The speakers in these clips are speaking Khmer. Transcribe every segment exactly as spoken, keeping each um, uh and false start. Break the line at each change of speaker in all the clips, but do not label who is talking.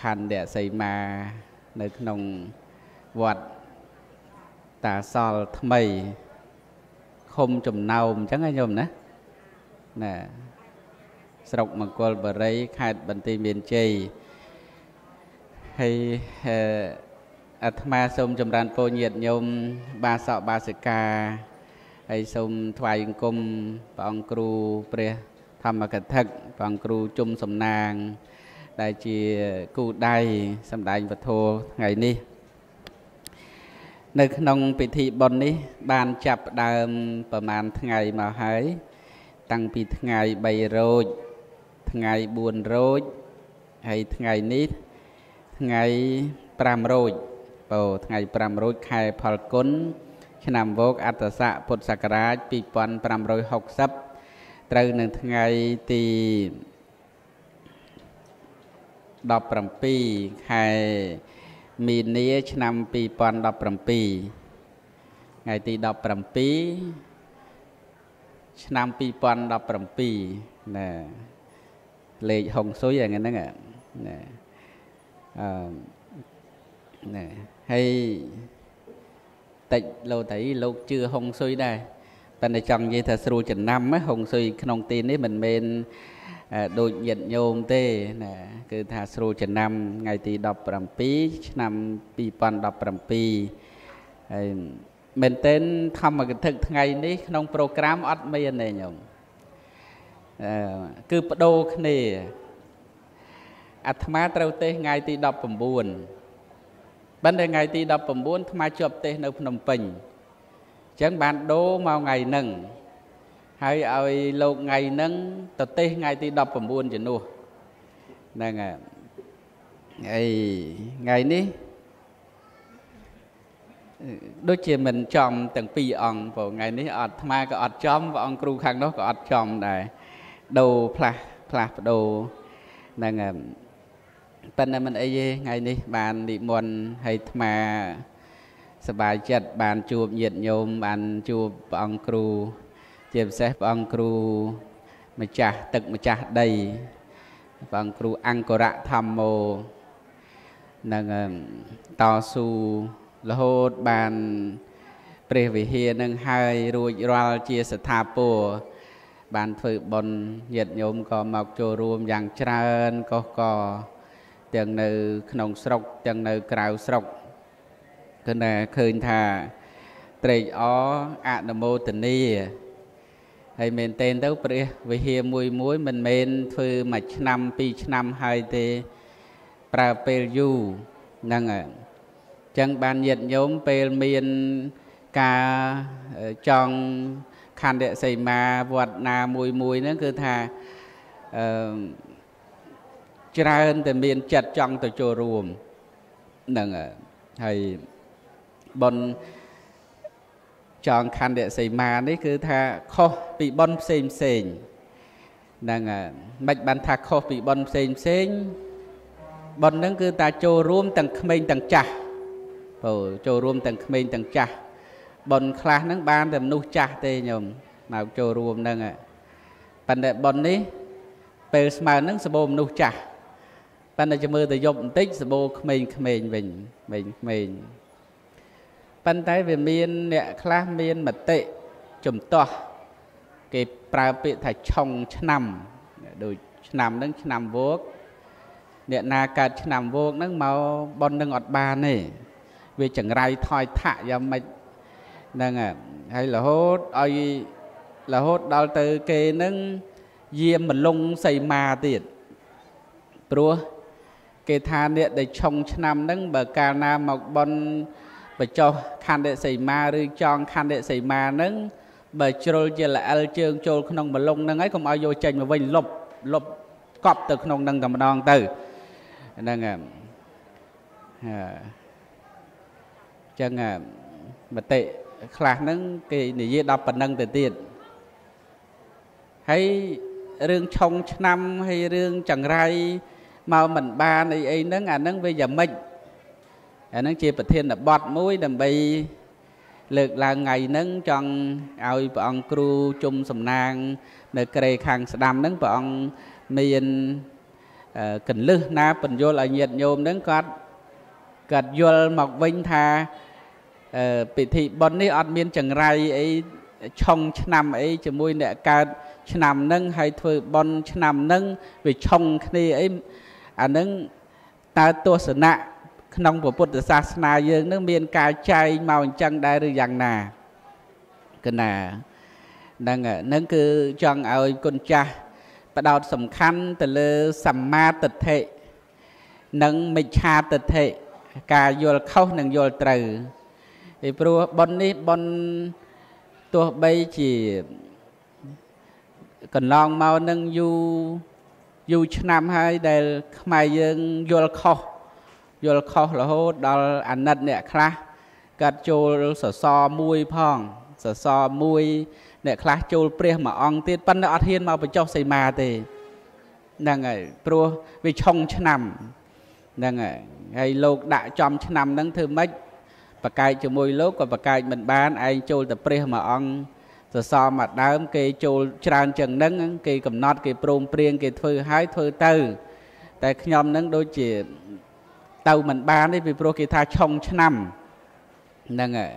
khăn để xây mà nơi nông vật tà sol thmei không chùm nào chẳng ai nhôm nữa nè sọc mà cô bờ rây khai bản tin miền chây hay Atma sôm chùm đàn phô nhiệt nhôm ba sọ ba sự ca hay sôm thoại cung bằng cừu pre tham mà cật thật bằng cừu chung sầm nàng đại chỉ cụ đại sầm đại vật thô ngày ní nơi nông bị thị bồn ní ban chập đàmประมาณ ngày mà hái tăngពី ngày bảy rồi ngày buồn rồi hay ngày ní ngày pram rồi vào ngày pram rồi khai phật cún năm vô ắt sạ Phậtศักราช ពីរពាន់ប្រាំរយហុកសិប ត្រូវនៅថ្ងៃទីដប់ប្រាំពីរ ខែមីនា ឆ្នាំ ពីរពាន់ដប់ប្រាំពីរ ថ្ងៃទីដប់ប្រាំពីរ ឆ្នាំ ពីរពាន់ដប់ប្រាំពីរ ណែលេខហុងស៊ុយហ្នឹងហ្នឹងណែអឺណែហើយតិចលោតៃលោកជឿហុងស៊ុយដែរប៉ុន្តែចង់និយាយថាស្រួលចំណាំហុងស៊ុយក្នុងទីនេះមិនមែនដូចញាតិញោមទេណាគឺថាស្រួលចំណាំថ្ងៃទីដប់ប្រាំពីរ ឆ្នាំ ពីរពាន់ដប់ប្រាំពីរ ហើយមែនទែនធម្មកថាថ្ងៃនេះក្នុងប្រូក្រាមអត់មានទេញោមអឺគឺបដូរគ្នាអាត្មាត្រូវទេថ្ងៃទីដប់ប្រាំបួន បន្តែថ្ងៃទីដប់ប្រាំបួន អាត្មាជាប់ទេសនៅភ្នំពេញអញ្ចឹងបានដូរមកថ្ងៃហ្នឹងហើយឲ្យលោកថ្ងៃហ្នឹងទៅទេសថ្ងៃទីដប់ប្រាំបួន ជំនួសហ្នឹងហើយថ្ងៃនេះដូចជាមិនចំទាំងពីរអង្គព្រោះថ្ងៃនេះអត់អាត្មាក៏អត់ចំព្រះអង្គគ្រូខាងនោះក៏អត់ចំដែរដូរផ្លាស់ផ្លាស់ប្ដូរហ្នឹងហើយប៉ុន្តែមិនអីទេថ្ងៃនេះបាននិមន្តឲ្យអាត្មាសប្បាយចិត្តបានជួបញាតិញោមបានជួបព្រះអង្គគ្រូជាពិសេសព្រះអង្គគ្រូម្ចាស់ទឹកម្ចាស់ដីព្រះអង្គគ្រូអង្គរៈធម្មោនឹងតស៊ូរហូតបានព្រះវិហារនឹងហើយរួចរាល់ជាស្ថាពរបានធ្វើបុណ្យញាតិញោមក៏មកចូលរួមយ៉ាងច្រើនកុសកទាំងនៅក្នុងស្រុកទាំងនៅក្រៅស្រុកគឺថាឃើញថាត្រេកអរអនុមោទនាហើយមែនទែនទៅព្រះវិហារមួយមួយមិនមែនធ្វើមួយឆ្នាំពីរឆ្នាំហើយទេប្រើពេលយូរហ្នឹងហើយអញ្ចឹងបានញាតិញោមពេលមានការចង់ខណ្ឌសីមាវត្តណាមួយមួយហ្នឹងគឺថាអឺច្រើនតែមានចិត្តចង់ទៅចូលរួមហ្នឹងហើយបុណ្យចងខណ្ឌសីមានេះគឺថាខុសពីបុណ្យផ្សេងផ្សេងហ្នឹងមិនបានថាខុសពីបុណ្យផ្សេងផ្សេងបុណ្យហ្នឹងគឺថាចូលរួមទាំងក្មេងទាំងចាស់បើចូលរួមទាំងក្មេងទាំងចាស់បុណ្យខ្លះហ្នឹងបានតែមនុស្សចាស់ទេញោមមកចូលរួមហ្នឹងប៉ុន្តែបុណ្យនេះពេលស្មើហ្នឹងសបោមនុស្សចាស់ប៉ុន្តែចាំមើលទៅយប់បន្តិចសបោក្មេងក្មេងវិញវិញក្មេងប៉ុន្តែវាមានអ្នកខ្លះមានមតិជំទាស់គេប្រើពាក្យថាឆុងឆ្នាំដូចឆ្នាំហ្នឹងឆ្នាំវោកអ្នកណាកើតឆ្នាំវោកហ្នឹងមកប៉ុននឹងអត់បានទេវាចង្រៃថយថាក់យ៉ាងម៉េចហ្នឹងហើយរហូតឲ្យរហូតដល់ទៅគេហ្នឹងយាមមលងសីមាទៀតព្រោះគេថាអ្នកដែលឆុងឆ្នាំហ្នឹងបើកាលណាមកប៉ុនបញ្ចុះខណ្ឌសីមាឬចងខណ្ឌសីមាហ្នឹងបើជ្រុលជាល្អិលជើងចូលក្នុងមលងហ្នឹងហើយកុំឲ្យយកចេញមកវិញលុបលុបកប់ទៅក្នុងហ្នឹងតែម្ដងទៅហ្នឹងហើយចឹងមតិខ្លះហ្នឹងគេនិយាយដល់ប៉ុណ្្នឹងទៅទៀតហើយរឿងឆុងឆ្នាំហើយរឿងចង្រៃមកមិនបានអីអីហ្នឹងអាហ្នឹងវាយ៉ាងម៉េចអាហ្នឹងជាប្រធានបទមួយដើម្បីលើកឡើងថ្ងៃហ្នឹងចង់ឲ្យព្រះអង្គគ្រូជុំសំណាងនៅក្រេខាងស្ដាំហ្នឹងព្រះអង្គមាន cần lư na phần vô là nhiệt nhôm nâng có gật vô mọc vinh thà bị thị bọn ní ọt miên chẳng rai ấy trong năm ấy chỉ mùi nẹ ca năm nâng hay thôi bọn năm nâng vì trong khi ấy à nâng ta tua sở nạ nông của Phật sa na dương nâng miên ca chay màu chân đại rồi dạng nà cái nà nâng nâng cứ chọn ơi con cha bắt đầu sầm khăn từ lơ sầm ma tật thệ nâng mịch cha tật thệ cả vô khâu nâng vô từ thì pro bon ní bon tua bay chỉ cần long mau nâng du du năm hai để mai dương vô khâu vô khâu là hô đó anh nật nè khá cắt chôl sờ so mui phong sờ so mui nè khá chôl pre mà ong tiết pan ở thiên mau bị cho xây mà thì nâng ngày pro vì trong năm nâng ngày ngày lục đã trong năm nâng thưa mấy và cái cho mùi lúc và cái mình bán anh chôl tập pre mà ong sờ so mặt đám cây chôl tràn chừng nâng cây cầm nót cây prom prieng cây thưa hái thưa tư tại nhom nâng đôi chỉ tàu mình bán đi vì pro cây tha trong năm nâng ngày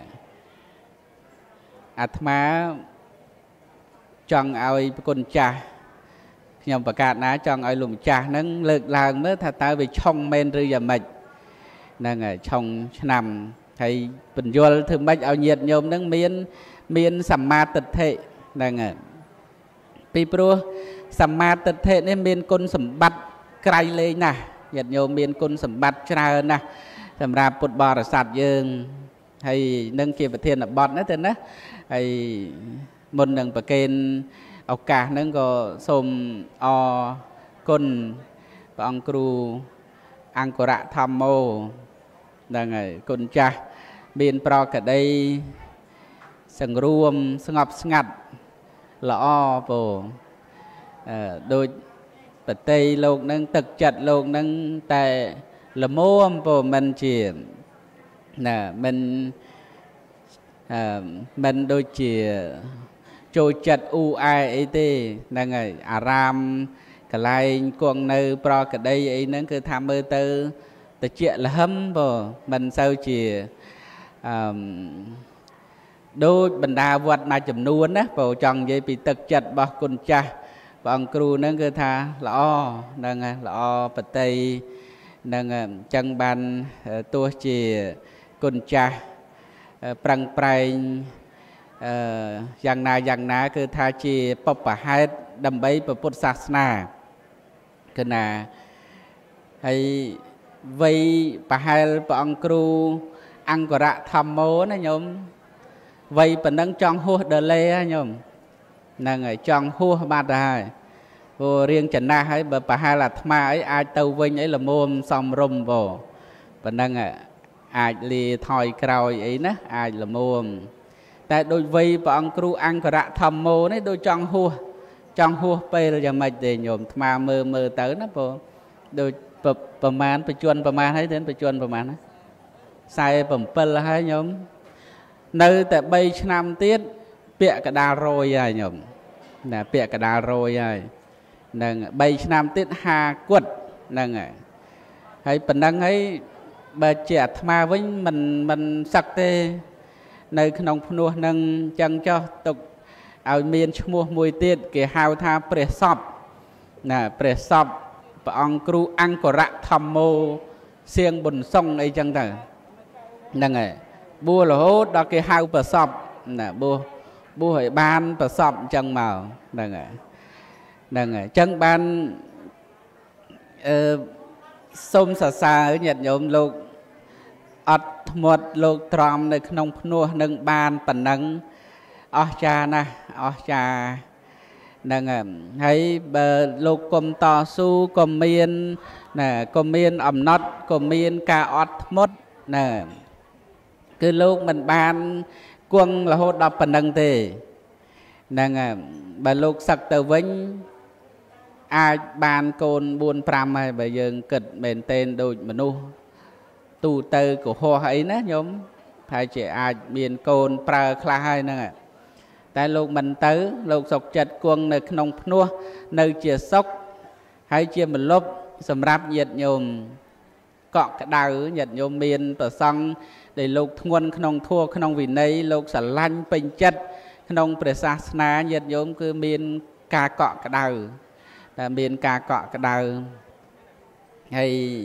át má chọn ai con cha nhom bạc cát ná chọn ai lùm cha nâng lực làng mới thà ta về trong men rư giờ mệt nâng ngày trong năm thầy bình vô thường bách ao nhiệt nhôm nâng miên miên sầm ma tật thệ nâng ngày pi pro sầm ma tật thệ nên miên côn sầm bát cày lên nè nhiệt nhôm miên côn sầm bát trà nè sầm ra bột bò là sạt dương hay nâng kia vật thiên là bọt nữa tên đó hay một nâng bậc kênh ốc cả nâng có xôm o côn và ông cừu ăn cỏ rạ tham mô đang ngày côn cha biên pro cả đây sừng ruom sừng ngọc ngặt lọ bồ đôi bậc tây lục nâng thực chặt lục nâng tại là mô bồ mình chỉ nè mình à, mình đôi chỉ trôi chặt u ai ấy tê nâng ngày aram cả lai con nơi pro cả đây ấy nâng cứ tham mơ tư tự chuyện là hâm bồ mình sao chỉ đôi bình đa vật mà chùm nuôn á bồ chồng vậy bị tật chặt bỏ con cha và ông cừu nâng cứ tha lõ nâng lõ bật tây nâng chân ban tua chỉ con cha prang prangយ៉ាងណាយ៉ាងណាគឺថាជាបបហេតុដើម្បីពុទ្ធសាសនាគឺណាហើយវ័យប្រហែលព្រះអង្គគ្រូអង្គរៈធម្មោណាញោមវ័យប៉ុណ្ណឹងចង់ហួសដលេញោមហ្នឹងហើយចង់ហួសបាត់ទៅហើយព្រោះរៀងចំណាស់ហើយបើប្រហែលអាត្មាអីអាចទៅវិញអីល្មមសំរុំពោប៉ុណ្ណឹងអាចលាថយក្រោយអីណាអាចល្មមតែដូចវ័យព្រះអង្គគ្រូអង្គរៈធម្មោនេះដូចចង់ហួសចង់ហួសពេលយ៉ាងម៉េចទេញោមអាត្មាមើលមើលទៅណាព្រោះដូចប្រមាណបច្ចុប្បន្នប្រមាណហើយទេបច្ចុប្បន្នប្រមាណណាខ្សែbảyហើយញោមនៅតែ3ឆ្នាំទៀតពាក់កដាលរយហើយញោមណាពាក់កដាលរយហើយនឹង3ឆ្នាំទៀតហាគត់ហ្នឹងហើយហើយប៉ុណ្ណឹងហើយបើជាអាត្មាវិញមិនមិនសឹកទេនៅក្នុងភ្នោះនឹងចឹងចុះទុកឲ្យមានឈ្មោះមួយទៀតគេហៅថាព្រះសពណាព្រះសពព្រះអង្គគ្រូអង្គរៈធម្មោសៀងប៊ុនសុងអីចឹងទៅហ្នឹងហើយបួសរហូតដល់គេហៅព្រះសពណាបួសបួសឲ្យបានព្រះសពអញ្ចឹងមកហ្នឹងហើយហ្នឹងហើយអញ្ចឹងបានអឺសូមសរសើរញាតិញោមលោកអត់ធ្មត់លោកត្រំនៅក្នុងភ្នោះនឹងបានប៉ុណ្ណឹងអស្ចារ្យណាស់អស្ចារ្យហ្នឹងហើយបើលោកគុំតស៊ូក៏មានណាក៏មានអំណត់ក៏មានការអត់ធ្មត់ណាគឺលោកមិនបានគង់រហូតដល់ប៉ុណ្ណឹងទេហ្នឹងបើលោកសឹកទៅវិញអាចបានកូនbốn nămហើយបើយើងគិតមែនទែនដូចមនុស្សទូទៅកុហកអីណាញោមថាជាអាចមានកូនប្រើខ្លះហើយហ្នឹងតែលោកមិនទៅលោកសុកចិត្តគង់នៅក្នុងភ្នោះនៅជាសុខហើយជាមលប់สำหรับnhiệtโยมเกาะกระดาnhiệtโยมเมียนประสังได้โลกทวนขนมทั่วขนมวินัยโลกสัลลันเป็นจัดขนมประศาสนาnhiệtโยมคือเมียนกาเกาะกระดาแต่เมียนกาเกาะกระดาให้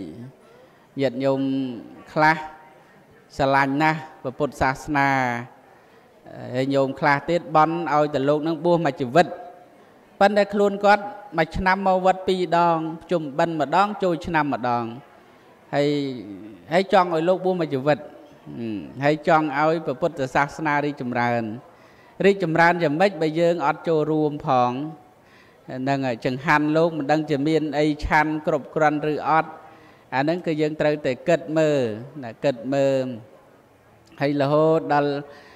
nhiệtโยมคลาสลันนะพระพุทธศาสนาให้โยมคลาติดบอลเอาแต่โลกนั่งบัวมาจีวิตปันได้คลุนก็มาชนะมาวัดปีดองจุ่มบันมาดองโจยชนะมาดองให้ให้จองเอาโลกบัวมาจีวิตให้จองเอาพระพุทธศาสนาริจำรานริจำรานจะไม่ไปเยืองอัดโจรวมผองนั่งจังหันโลกมันดังจะมีไอชันกรบกรันหรืออัดอันนั้นคือยังเตยแต่เกิดมือนะเกิดมือให้ละโหดัล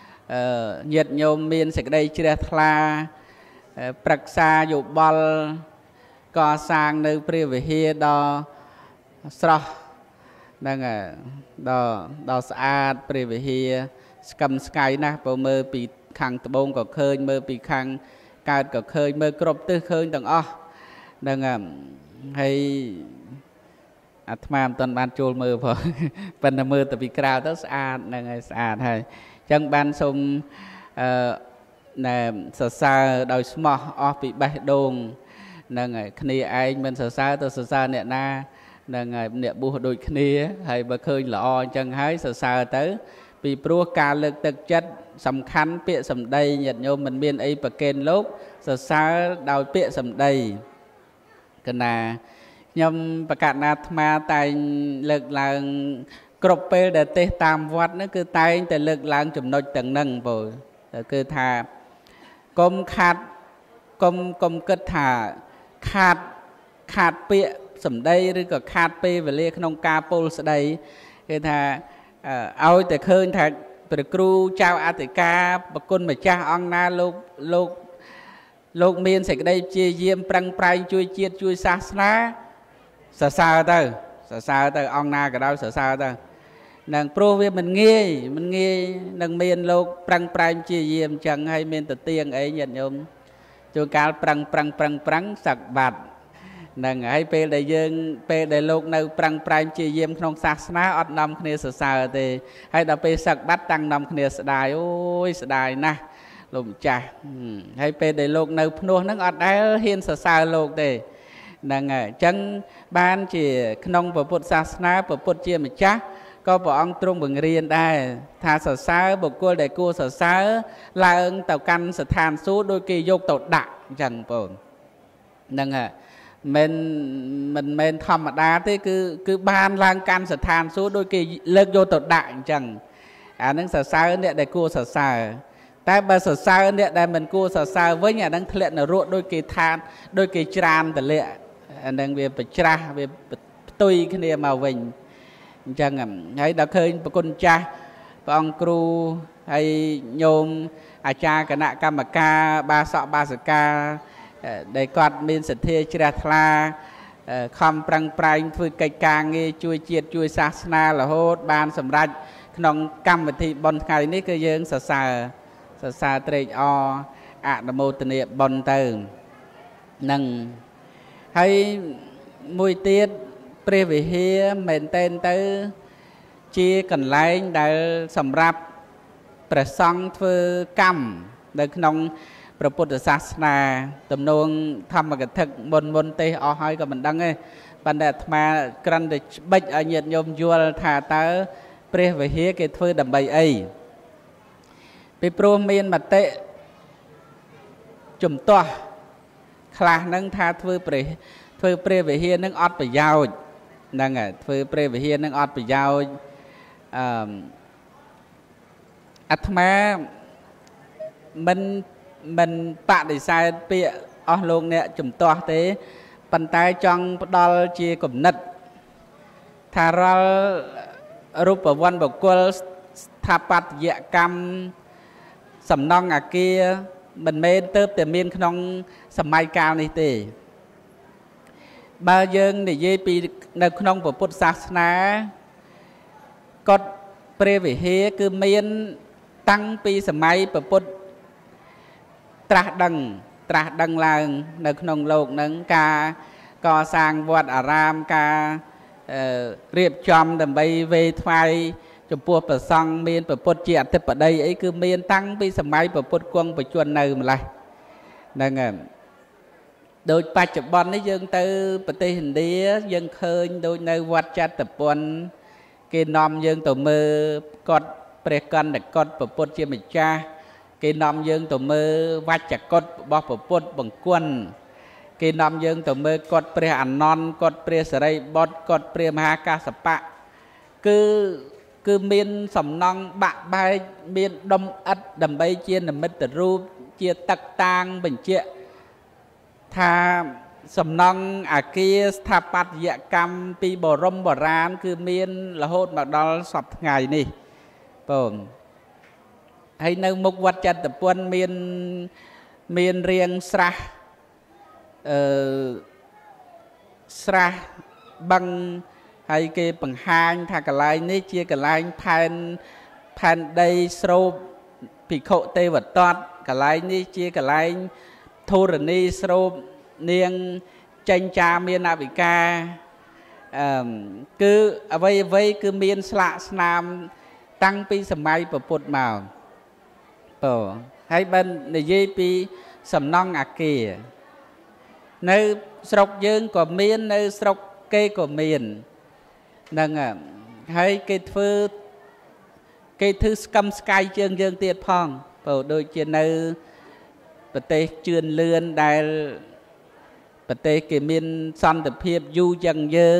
nhiệtโยมมีนเสกได้เชื่อทลาปรักษาอยู่บอลก่อสร้างในพระวิหารดอสระนั่งดอดอสะอาดพระวิหารสกัมสกายนะพอเมื่อปีขังตะบงก็เคยเมื่อปีขังการก็เคยเมื่อกรบตื้อเคยต่างอ้อนั่งให้อาตมาตอนบ้านโจลมือพอเป็นมือแต่ปีกราวต้องสะอาดนั่งไงสะอาดให้จังบ้านสมในสาสาโดยสมอออปีใบดงนั่งไงคณีไอมันสาสาตัวสาสาเนี่ยนานั่งไงเนี่ยบูโดยคณีให้บ่เคยหล่อจังให้สาสาเต๋อปีปลัวการเลือกตึกจัดสำคัญเปียสำได้ญาติโยมมันเบียนไอประเกณฑ์โลกสาสาดาวเปียสำได้กันนายมประกาศนาธมาตายเลิกลางกรบเปลเดเตตามวัดนั่นคือตายแต่เลิกลางจุ่มน้อยต่างนั่งบ่คือทากลมขาดกลมกลมกึศถาขาดขาดเปียสำได้หรือก็ขาดเปียเวลีขนมกาโปลสได้คือทาเอาแต่เคยทาเป็นครูเจ้าอาติกาปกุลมาจ้าองนาโลกโลกโลกเมียนเสกได้เจียเยี่ยมปรังปรายช่วยเจียช่วยศาสนาสาสาเตอสาสาเตอองนาก็ได้สาสาเตอนังโปรเวมันเงี้ยมันเงี้ยนังเมียนโลกปรังปรายเจียเยี่ยมจังให้เมียนตะเตียงไอ้ยันยมจงการปรังปรังปรังปรังสักบาทนังให้เปรได้ยังเปรได้โลกในปรังปรายเจียเยี่ยมขนมศาสนาอดนำคเนสสาเตให้ดาเปสักบัดตั้งนำคเนสดายโอ้ยสดายนะลมจ่าให้เปรได้โลกในพนัวนังอดได้เห็นสสาโลกเตนั่งไงจังบ้านจีขนมพระพุทธศาสนาพระพุทธเจียมจ้าก็พระองค์ตรงบึงเรียนได้ถ้าสสาบุคคลใดกูสสาลาองต่อกันสถานสู้โดยกียกต่อดักจังปนนั่งไงมันมันมันธรรมดาที่คือคือบ้านลางการสถานสู้โดยกีเลิกโยต่อดักจังอันนั้นสสาเนี่ยได้กูสสาแต่บาสสาเนี่ยได้มันกูสสาไว้เนี่ยนั่งทะเลนรั่วโดยกีทานโดยกีจานแต่เละอันนั้นเวียปจาเวียตุยขึ้นมาวิ่งจังอ่ะให้ดาวเคยปกุญจ่าปองครูให้โยมอาจารย์คณะกรรมการบาสบาสกาได้กอดมีสัตย์เชราทลาคำปรังปรายฝึกไก่กางช่วยเจียดช่วยศาสนาละโหดบานสำรัจขนมกรรมวิธีบนไงนี่ก็เยิงสาสาสาสาเตรออะนโมตเนียบนเติมนั่งให้มวยเตี้ยเปรียบเฮียเหม็นเต้นเตอชี้กันไล่ได้สำรับประซองเพื่อกรรมได้ขนมพระพุทธศาสนาตำนงทำมากับทึกบนบนเตอหอยกับมันดังไงปันเดชมากรันเดชบิดอเนียโยมยัวถาเตอเปรียบเฮียเกิดเพื่อดำใบไอไปโปรเมียนมาเตะจุ่มตัวคลานั่งทาเพื่อเปรียเพื่อเปรียบเฮียนั่งอดไปยาวนั่งไงเพื่อเปรียบเฮียนั่งอดไปยาวอัตมามันมันปะได้ใส่เปียอลงเนี่ยจุ่มตัวเตะปันตายจังดอลเจียกับนัดทารารูปวันบุคคลสถาปัตยกรรมสำนองอาเกียมันเมนเติบแต่เมียนขนมสมัยกาลนี่เตะบาเยิงในเยปีในขนมพระพุทธศาสนากฎเปรวิเฮคือเมียนตั้งปีสมัยพระพุทธตราดังตราดังลางในขนมโลกนั้นกาก่อสร้างวัดอารามการเรียบจำแต่ใบเวทไฟจมพัวประสังเมียนประพดเจียติปได้ไอ้คือเมียนตั้งปีสมัยประพดกวงประจวนเนยมาเลยนั่นไงโดยปัจจุบันนี้ยังเตอประเทศอินเดียยังเคยโดยในวัดจัตตปนกินนอมยังตัวมือกอดเปรกันแต่กอดประพดเจียมิจ้ากินนอมยังตัวมือวัดจักกอดบอกประพดบังกวนกินนอมยังตัวมือกอดเปรอันนอนกอดเปรสไรบดกอดเปรมหากาสปะคือคือเมียนสำนองบะใบเมียนดมอัดดำใบเจียนมิตรรูปเจียตักตางเป็นเจียถ้าสำนองอาเกียสถาปัตยกรรมปีโบรมโบราณคือเมียนละโหดมาดอลสอบไงนี่ผมให้ในมุกวัดจันทร์ปวนเมียนเมียนเรียงสระสระบังให้เก็บปังหางถ้ากระไรนี่เชียกระไรแผ่นแผ่นได้สโลปพิโคเตวัดตอดกระไรนี่เชียกระไรทูรณีสโลปเนียงจันจาเมียนาวิกาคือเอาไว้ไว้คือเมียนสละสนามตั้งปีสมัยประพุทธมาต่อให้บันในยี่ปีสำนองอาเกียในสกยืงก็เมียนในสกเกก็เมียนนั่งอ่ะให้เกิดฟื้นเกิดทื่อกำสกายเชิงเยืองเตียดพองเปิดโดยเจนในประเทศเจือนเลือนได้ประเทศเกมินสันตเพียบยูยังเยือง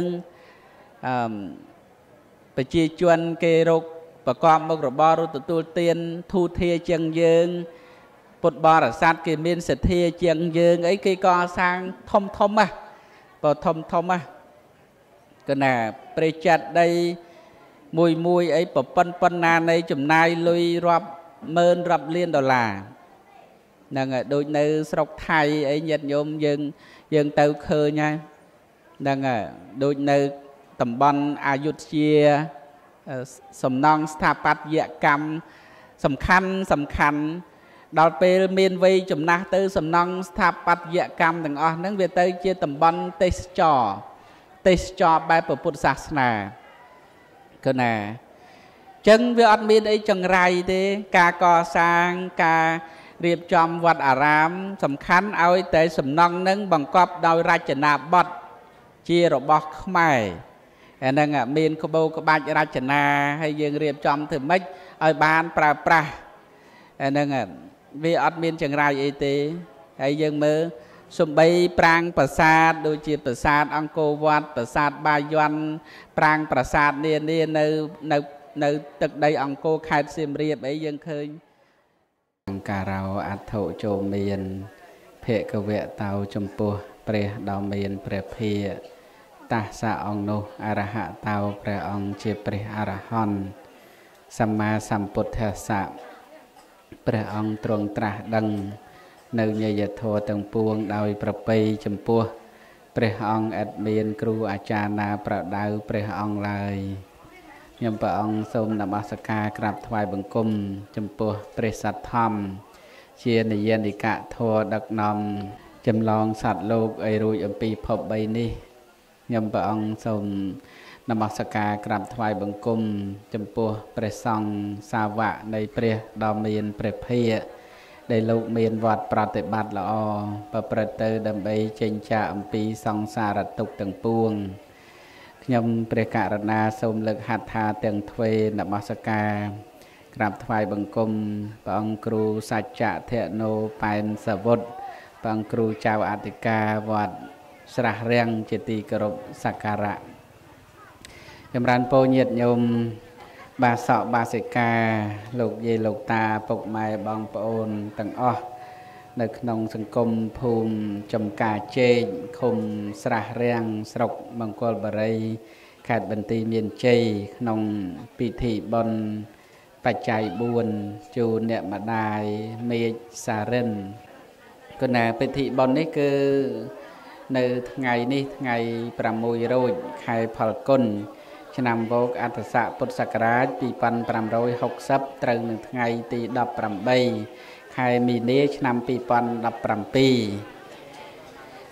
ไปจีจวนเกรกประกอบมกรบรุตตูเตียนทูเทียเจียงเยืองปดบาร์สัตเกมินเสถียเจียงเยืองไอ้เกก่อสร้างทอมทอมอ่ะปอทอมทอมอ่ะก็น่ะประจัดได้มวยมวยไอ้ปปันปันนาในจุ่มนายลุยรับเมินรับเลียนดอลลาร์นั่งโดยในสกไทยไอ้ยันยมยังยังเตาเคยไงนั่งโดยในตำบลอายุทยาสมนองสถาปัตยกรรมสำคัญสำคัญดาวเปรเมียนวีจุ่มนาเตอสมนองสถาปัตยกรรมต่างอ๋อนั่งเวทเตอเจียตำบลเตสจอเตสจอบแบบพุทธศาสนาก็น่ะจึงวิอัตมีไอ้จังไรเด้การก่อสร้างการเรียบจำวัดอารามสำคัญเอาแต่สำนองนึงบังกอบดาวราชนาบดเจียรบอกไม่อันนั้นอ่ะมีนขบกบาจราชนาให้ยังเรียบจำถึงไม่เอาบานปลาปลาอันนั้นอ่ะวิอัตมีจังไรไอ้เต้ให้ยังมือสมบัยปรางประสาทโดยจีประสาทอังโกวัดประสาทบายันปรางประสาทเนี่ยเนี่ยในในในตึกใดอังโกขายเสียมเรียบไอ้ยังเคยการเราอัฐโถโจเมียนเพกเวะเตาจมปัวเปรดาวเมียนเปรเพียตาสะองโนอรหะเตาเปรองเจเปรอรหันสัมมาสัมพุทธัสสะเปรองตรงตรัสดังในเยยโทตังปวงดาวประเปยจมปัวเปรองอัดเมียนครูอาจารย์นาประดาวเปรองลายยมปะองสมนมัสการกราบถวายบังคมจมปัวเปรสัตธรรมเชียนเยนิกะโทดักนอมจำลองสัตว์โลกไอรุยอัมปีพบใบนี้ยมปะองสมนมัสการกราบถวายบังคมจมปัวเปรซองสาวะในเปรดอมเมียนเปรเพียได้ลูกเมียนวัดปฏิบัติละอประประเตอดำไปเจนจ่าอัมปีสองสารตุกต่างปวงยมเปรกะรณาสมเลิกหัตถาเตียงทเวนมัสการกราบถวายบังคมปองครูสัจจะเทโนปายสวุฒปองครูเจ้าอธิกาวัดสระเรียงเจติกรบสักการะยมรันโปเนียดยมบาสบาสิกาลูกเยลูกตาปกไม้บองปอนต่างอ้อในขนมสังคมภูมิจมกาเจงคมสระเรียงสรกมังกรบริขาดบันตีเมียนเจขนมปิธีบนปัจจัยบุญจูเนมาดายเมสาเรนก็น่ะปิธีบนนี่คือในไงนี่ไงประมุยโรยไข่พลกุลชนำโบกอัตสะพุทธศักราชปีปันปรำร้อยหกสิบตรึงหนึ่งไงตีดับปรำใบไข่มีเนชนำปีปันดับปรำปี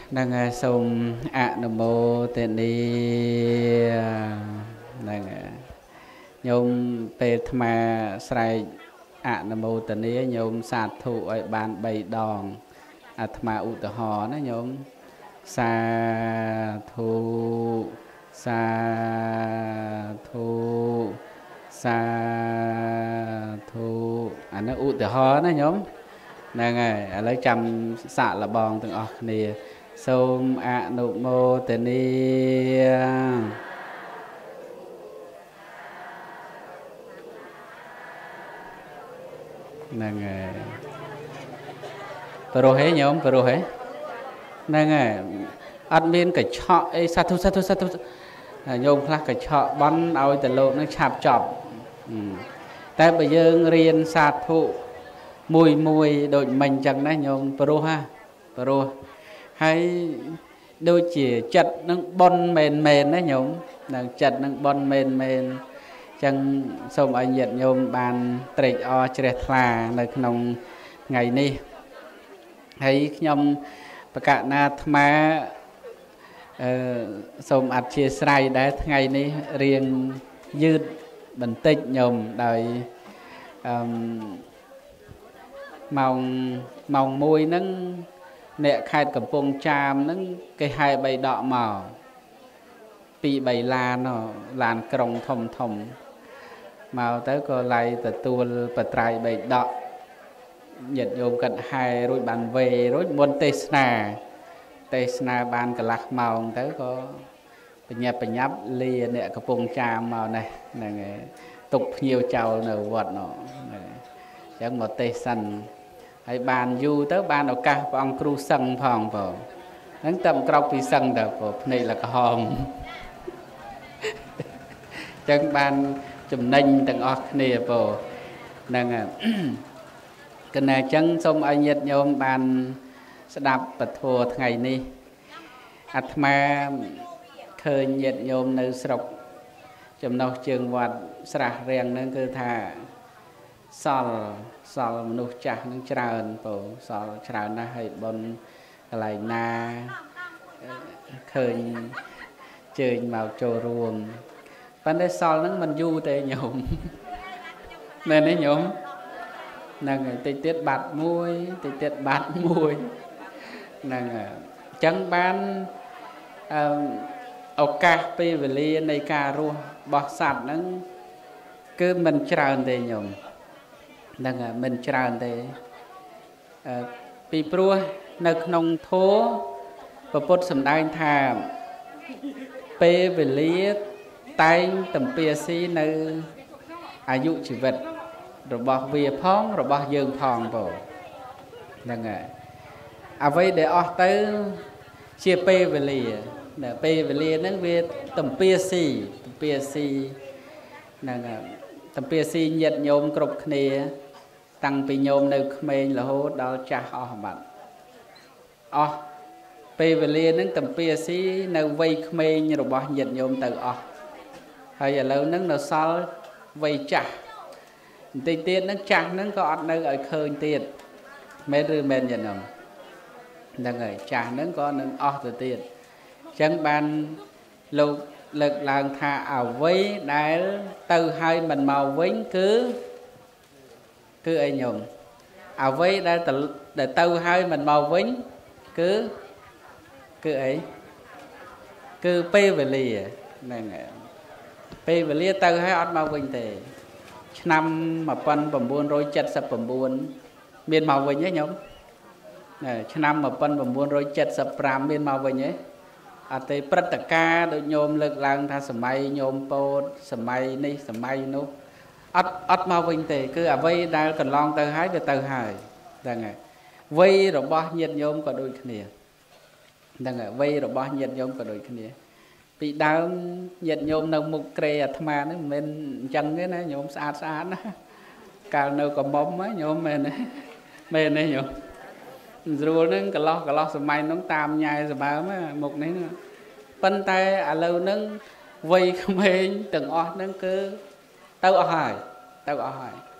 năng à sôm ạ nô mô tên đi năng à nhôm pe thma sài ạ nô mô tên đi nhôm sạt thụ ở bàn bầy đòn ạ thma u tờ hò nó nhôm sa thu sa thu sa thu à nó u tờ hò nó nhôm năng à lấy trăm xạ là bòn từng ọc nè sôm ạ nụ mô tên đi năng à pro hết nhóm pro hết năng à admin cái chọ ấy sát thu sát thu sát thu nhôm khác cái chọ bắn ao từ lộ nó chạp chọc tại bây giờ riêng sát thu mùi mùi đội mình chẳng đấy nhôm pro ha pro hay đôi chỉ chặt nâng bon mền mền đấy nhôm là chặt nâng bon mền mền chẳng xong anh nhận nhôm bàn trịch o trẻ là nơi nông ngày ni hay nhôm và cả na thma xong ạt chia sài đấy ngày ni riêng dư bình tĩnh nhôm đời mong mong môi nâng nè khai cầm pông chàm nâng cái hai bầy đọ màu bị bầy la nó làn còng thòng thòng màu tới có lại từ tua bật trai bầy đọ nhật nhôm cận hai rồi bàn về rồi muốn tê sna tê sna bàn cả lạc màu tới có bền nhấp bền nhấp lia nè cầm pông chàm màu này này tục nhiều chào nở vật nó chẳng một tê xanh hay bàn du tới bàn ở cả ông cru sân phòng vào nắng tầm cọc vì sân được này là cái hòm chẳng bàn chùm ninh từng ọc nè vào nâng à cái này chẳng xong anh nhật nhôm bàn sẽ đạp bật thua ngày ni Atma khơi nhật nhôm nơi sọc chùm nâu trường vật sạc riêng nâng cơ thà sol sol mนุษย์ចាស់នឹងច្រើនបងសល់ច្រើនណាស់ហើយបនកន្លែងណាឃើញជើញមកចូលរួមប៉ុន្តែសល់ហ្នឹងមិនយូរទេញោមមែនទេញោមហ្នឹងហើយតិចទៀតបាត់មួយតិចទៀតបាត់មួយហ្នឹងហើយអញ្ចឹងបានអឺឱកាសពេលវេលានៃការរស់របស់សត្វហ្នឹងគឺមិនច្រើនទេញោមនឹងមិនច្រើនទេពីព្រោះនៅក្នុងធម៌ព្រះពុទ្ធសម្ដែងថាពេលវេលាតែងតំពាស៊ីនៅអាយុជីវិតរបស់វាផងរបស់យើងផងបងហ្នឹងហើយអ្វីដែលអស់ទៅជាពេលវេលាដែលពេលវេលាហ្នឹងវាតំពាស៊ីតំពាស៊ីហ្នឹងហើយតំពាស៊ីញាតិញោមគ្រប់គ្នាតាំងពីញោមនៅក្មេងរហូតដល់ចាស់អស់បាត់អស់ពេលវេលាហ្នឹងតំពាស៊ីនៅវ័យក្មេងរបស់ញាតិញោមទៅអស់ហើយឥឡូវហ្នឹងនៅសល់វ័យចាស់បន្តិចទៀតហ្នឹងចាស់ហ្នឹងក៏អត់នៅឲ្យឃើញទៀតមែនឬមែនញាតិញោមហ្នឹងហើយចាស់ហ្នឹងក៏នឹងអស់ទៅទៀតអញ្ចឹងបានលោកលើកឡើងថាអ្វីដែលទៅហើយមិនមកវិញគឺគឺអីញោមអ្វីដែលដែលទៅហើយមិនមកវិញគឺគឺអីគឺពេលវេលាហ្នឹងហើយពេលវេលាទៅហើយអត់មកវិញទេឆ្នាំmột nghìn chín trăm七十九មានមកវិញទេញោមឆ្នាំmột nghìn chín trăm七十五មានមកវិញទេអត់ទេព្រឹត្តិការណ៍ដូចញោមលើកឡើងថាសម័យញោមពោតសម័យនេះសម័យនោះអត់អត់មកវិញទេគឺអ្វីដែលកន្លងទៅហើយវាទៅហើយហ្នឹងហើយវ័យរបស់ញាតិញោមក៏ដូចគ្នាហ្នឹងហើយវ័យរបស់ញាតិញោមក៏ដូចគ្នាពីដើមញាតិញោមនៅមុខក្រេអាត្មាហ្នឹងមិនមែនអញ្ចឹងទេណាញោមស្អាតស្អាតណាកាលនៅកំមុំហ្នឹងញោមមែនទេមែនទេញោមស្រួលហ្នឹងកន្លោះកន្លោះសម័យហ្នឹងតាមញ៉ែសម្បើមមុខនេះប៉ុន្តែឥឡូវហ្នឹងវ័យក្មេងទាំងអស់ហ្នឹងគឺទៅអស់ហើយទៅអស់ហើយ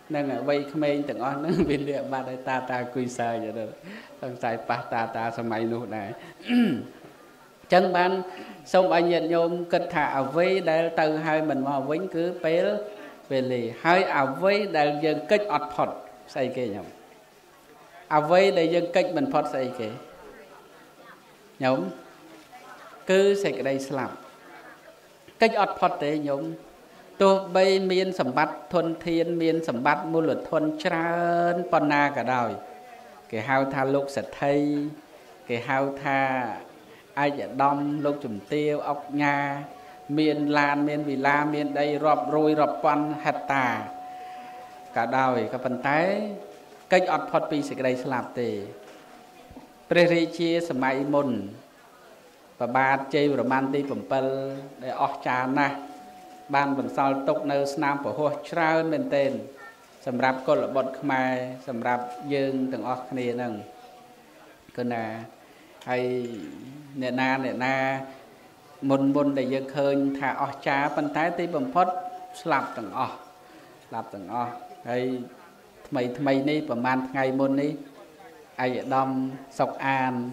nâng vây khmênh từng on nâng bên địa ba đây ta ta quy sai vậy đó thằng sai pa ta ta sao mày nụ này chân ban xong anh nhận nhôm kết thả vây đây từ hai mình mà vĩnh cứ bé về lì hai à vây đây dân cách ọt phật say kê nhom à vây đây dân cách mình phật say kê nhom cứ say cái đây làm cách ọt phật đấy nhom tôi bây miên sầm bát thuần thiên miên sầm bát mua luật thuần trơn pon na cả đời cái hao tha lúc sạch thay cái hao tha ai dạ đom lúc chùm tiêu ốc nha miên lan miên vì la miên đây rọp rồi rọp pon hạt tà cả đời các phần tái cách ọt phật pi sẽ đây slap tề preri chia sầm mai môn và ba chơi romantic phẩm pel để ọt trà na ban bẩn sal tục nơi nam của hoa trao bên tên sầm rạp con là bọt khmai sầm rạp dương từng ọt này nâng cái là hay nè na nè na môn môn để dương khơi thả ọt trà ban thái tí bẩm phất slap từng ọt slap từng ọt hay mày mày ní bẩm man ngày môn ní ai đom sọc an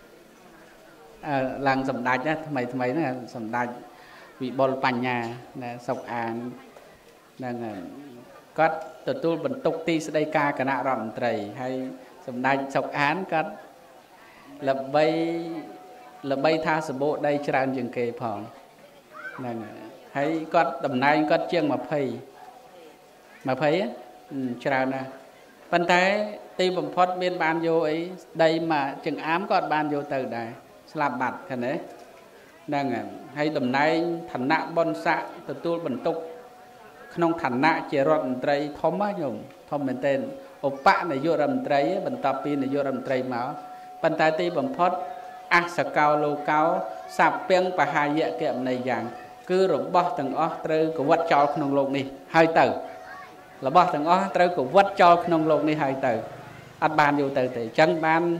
làng sầm đạch á mày mày nó sầm đạch vị bol panh nhà nè sọc an nè có từ tu bận tục ti sẽ đây ca cả nạ rầm trầy hay sầm đạch sọc án có là bay là bay tha sờ bộ đây tràn chừng kề phòng nè hay có tầm nay có chiêng mà phây mà phây á tràn nè ban thái ti bầm phật biên ban vô ấy đây mà chừng ám có ban vô từ đây làm bạt cái đấy đang hay đầm nay thành nạ bon xạ từ tu bẩn tục không thành nạ chỉ rộn trai thom á nhung thom bên tên oppa này vô rầm trai bẩn tập pin này vô rầm trai máu ban tay ti bẩm phật ác sạc cao lô cao sạp pieng và hai dẹ kiệm này dạng cứ rồi bỏ từng ó trừ của vật cho không lộn đi hai từ là bỏ từng ó trừ của vật cho không lộn đi hai từ ăn ban vô từ thì chân ban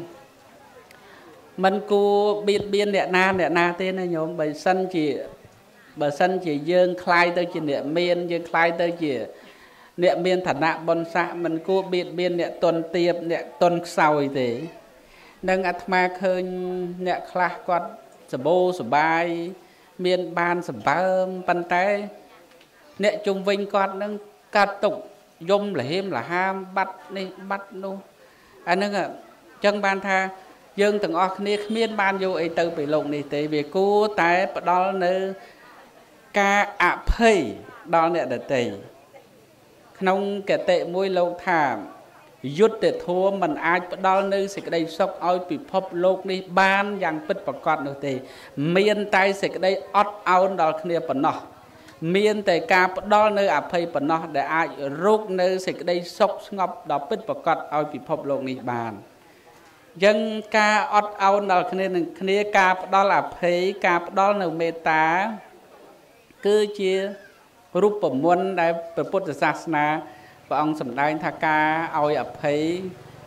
mình cô biết biên địa na địa na tên này nhôm bởi sân chỉ bởi sân chỉ dương khai tới chỉ địa miên dương khai tới chỉ địa miên thật nạ bon xạ mình cô biết biên địa tuần tiệp địa tuần sau thì nâng ắt ma khơi địa khai quát sờ bô sờ bài miên ban sờ bơm pan tay địa trung vinh quát nâng ca tục dung là hiếm là ham bắt đi bắt luôn anh nâng à chân ban tha dương từng ở kia miên ban vô ấy từ bị lộn này tại vì cô tại đó nữa ca ạ phê đó nè để tì không kể tệ môi lâu thảm dứt để thua mình ai đó nữa sẽ đây sốc oi bị phop lộn đi ban yang bứt và con nữa thì miên tay sẽ đây ót ao đó kia phần nọ miên tại ca đó nữa ạ phê phần nọ để ai rút nữa sẽ đây sốc ngọc đó bứt và con oi bị phop lộn đi bàn dân ca ót ao đó kia ca đó là phê ca đó là mê tá cứ chia rút bẩm muôn đại Phật giáo na và ông sầm đại tha ca ao ập phê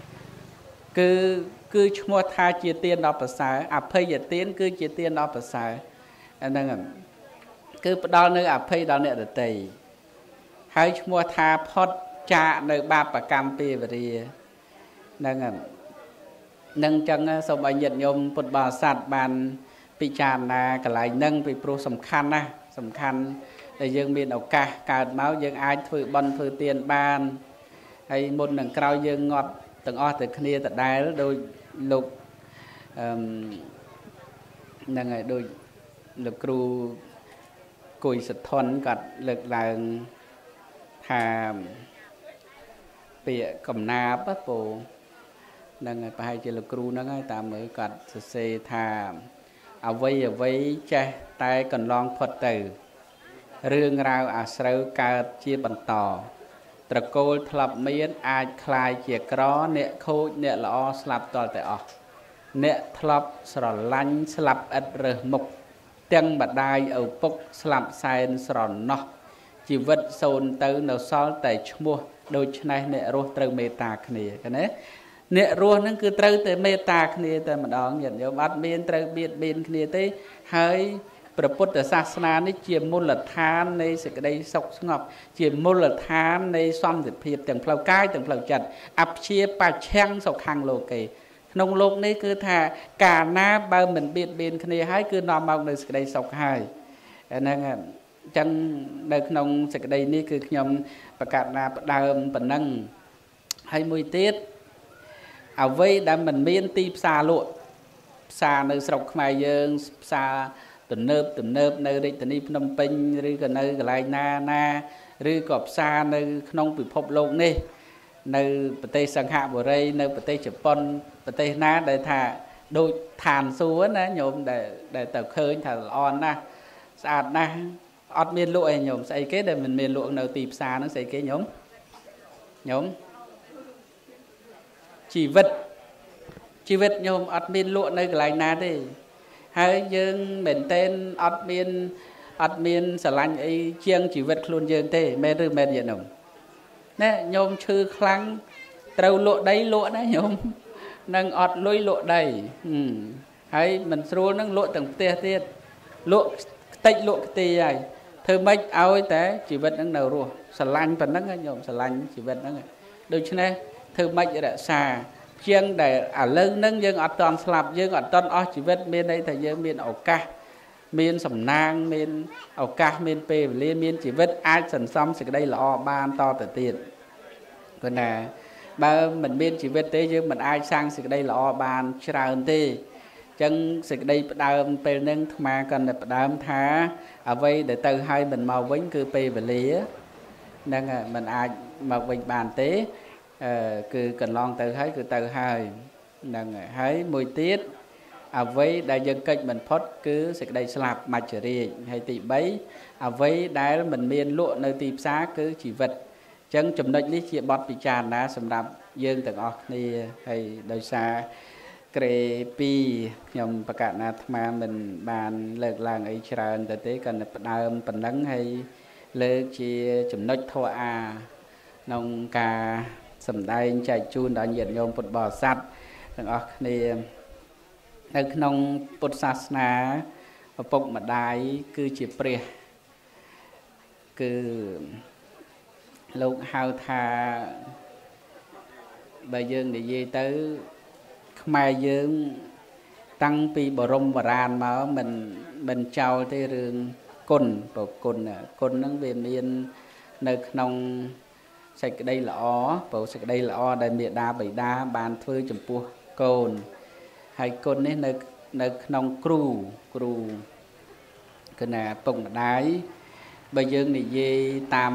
cứ cứ mua tha chia tiền đó Phật giáo ập phê giờ tiền cứ chia tiền đó Phật giáo anh đang cứ đó nơi ập phê đó nè để tì hay mua tha Phật cha nơi ba bà cam pi về đi đang nâng chân sau bài nhận nhôm Phật bảo sát bàn bị tràn là cái lại nâng bị pro sầm khăn na sầm khăn để dương miền ốc ca cả máu dương ai thử bần thử tiền bàn hay môn đằng cao dương ngọt từng o từ kia từ đài đôi lục nâng đôi lục cừu cùi sệt thon gặt lực là thà bịa cầm na bắt bộ nâng phải chỉ lục cừu nó ngay tạm mới gặt sệt thà ở vây ở vây che tay cần lon phật tử rương rau à sâu cà chia bẩn tỏ tờ cô thập miến ai khai chia có nè khô nè lọ slap to tại ọ nè thập sờ lanh slap ất rờ mục tiếng bật đai ở bốc slap sai sờ nó chỉ vật sồn tới nào sol tại mua đôi này nè rô trâu mê ta kia cái này nè rô nó cứ trâu tới mê ta kia tới mà đó nhận dấu bắt biên trâu biên biên kia tới hơi ព្រះពុទ្ធសាសនានេះជាមូលដ្ឋាននៃសេចក្តីសុខស្ងប់ជាមូលដ្ឋាននៃសន្តិភាពទាំងផ្លូវកាយទាំងផ្លូវចិត្តអព្យាបច្ឆੰសុខੰលោកេក្នុងโลกនេះគឺថាកាលណាបើមិនបៀតបៀនគ្នាហើយគឺនាំមកនៅសេចក្តីសុខហើយហ្នឹងអញ្ចឹងនៅក្នុងសេចក្តីនេះគឺខ្ញុំប្រកាសណាផ្ដើមប៉ុណ្ណឹងហើយមួយទៀតអ្វីដែលមិនមានទីផ្សារលក់ផ្សារនៅស្រុកខ្មែរយើងផ្សារទំនើបទំនើបនៅរាជធានីភ្នំពេញឬក៏នៅកន្លែងណាណាឬក៏ផ្សារនៅក្នុងពិភពលោកនេះនៅប្រទេសសង្ហបុរីនៅប្រទេសជប៉ុនប្រទេសណាដែលថាដូចឋានសួគ៌ណាញោមដែលដែលទៅឃើញថាល្អណាស់ស្អាតណាស់អត់មានលក់ឯងញោមស្អីគេដែលមិនមានលក់នៅទីផ្សារហ្នឹងស្អីគេញោមញោមជីវិតជីវិតញោមអត់មានលក់នៅកន្លែងណាទេហើយយើងមែនតែនអត់មានអត់មានស្រឡាញ់អីជាងជីវិតខ្លួនយើងទេមែនឬមែនយេញោមណែញោមឈឺខ្លាំងត្រូវលក់ដីលក់ណាញោមនឹងអត់លុយលក់ដីហើយមិនស្រួលនឹងលក់ទាំងផ្ទះទៀតលក់ខ្ទេចលក់ខ្ទីហើយធ្វើម៉េចឲ្យតែជីវិតនឹងនៅរស់ស្រឡាញ់ប៉ុណ្ណឹងញោមស្រឡាញ់ជីវិតហ្នឹងដូច្នេះធ្វើម៉េចរក្សាជាងដែលឥឡូវហ្នឹងយើងអត់តន់ស្លាប់យើងអត់តន់អស់ជីវិតមានន័យថាយើងមានឱកាសមានសំណាងមានឱកាសមានពេលវេលាមានជីវិតអាចសន្សំសេចក្តីល្អបានតទៅទៀតព្រោះណាបើមិនមានជីវិតទេយើងមិនអាចសាងសេចក្តីល្អបានច្រើនទេអញ្ចឹងសេចក្តីផ្ដើមពេលហ្នឹងអាត្មាក៏តែផ្ដើមថាអ្វីដែលទៅហើយមិនមកវិញគឺពេលវេលាហ្នឹងមិនអាចមកវិញបានទេអឺគឺកន្លងទៅហើយគឺទៅហើយហ្នឹងហើយមួយទៀតអ្វីដែលយើងកិច្ចមិនផុតគឺសេចក្តីស្លាប់មច្ចរាជហើយទីបីអ្វីដែលមិនមានលក់នៅទីផ្សារគឺជីវិតអញ្ចឹងចំណុចនេះជាបទពិចារណាសម្រាប់យើងទាំងអស់គ្នាហើយដោយសារក្រេពីរខ្ញុំបកណាអាត្មាមិនបានលើកឡើងអីច្រើនទៅទេគាត់តែផ្ដើមប៉ុណ្ណឹងហើយលើកជាចំណុចធម៌អាក្នុងការសម្ដែងចែកជូនដល់ញាតិញោមពុទ្ធបរិស័ទទាំងអស់គ្នានៅក្នុងពុទ្ធសាសនាឪពុកម្ដាយគឺជាព្រះគឺលោកហៅថាបើយើងនិយាយទៅខ្មែរយើងតាំងពីបរមបុរាណមកមិនមិនចោលទេរឿងគុណប្រគុណគុណហ្នឹងវាមាននៅក្នុងសេចក្តីល្អព្រោះសេចក្តីល្អដែលមេដាបិតាបានធ្វើចំពោះកូនហើយគុណនេះនៅនៅក្នុងគ្រូគ្រូគឺណាពុកម្ដាយបើយើងនិយាយតាម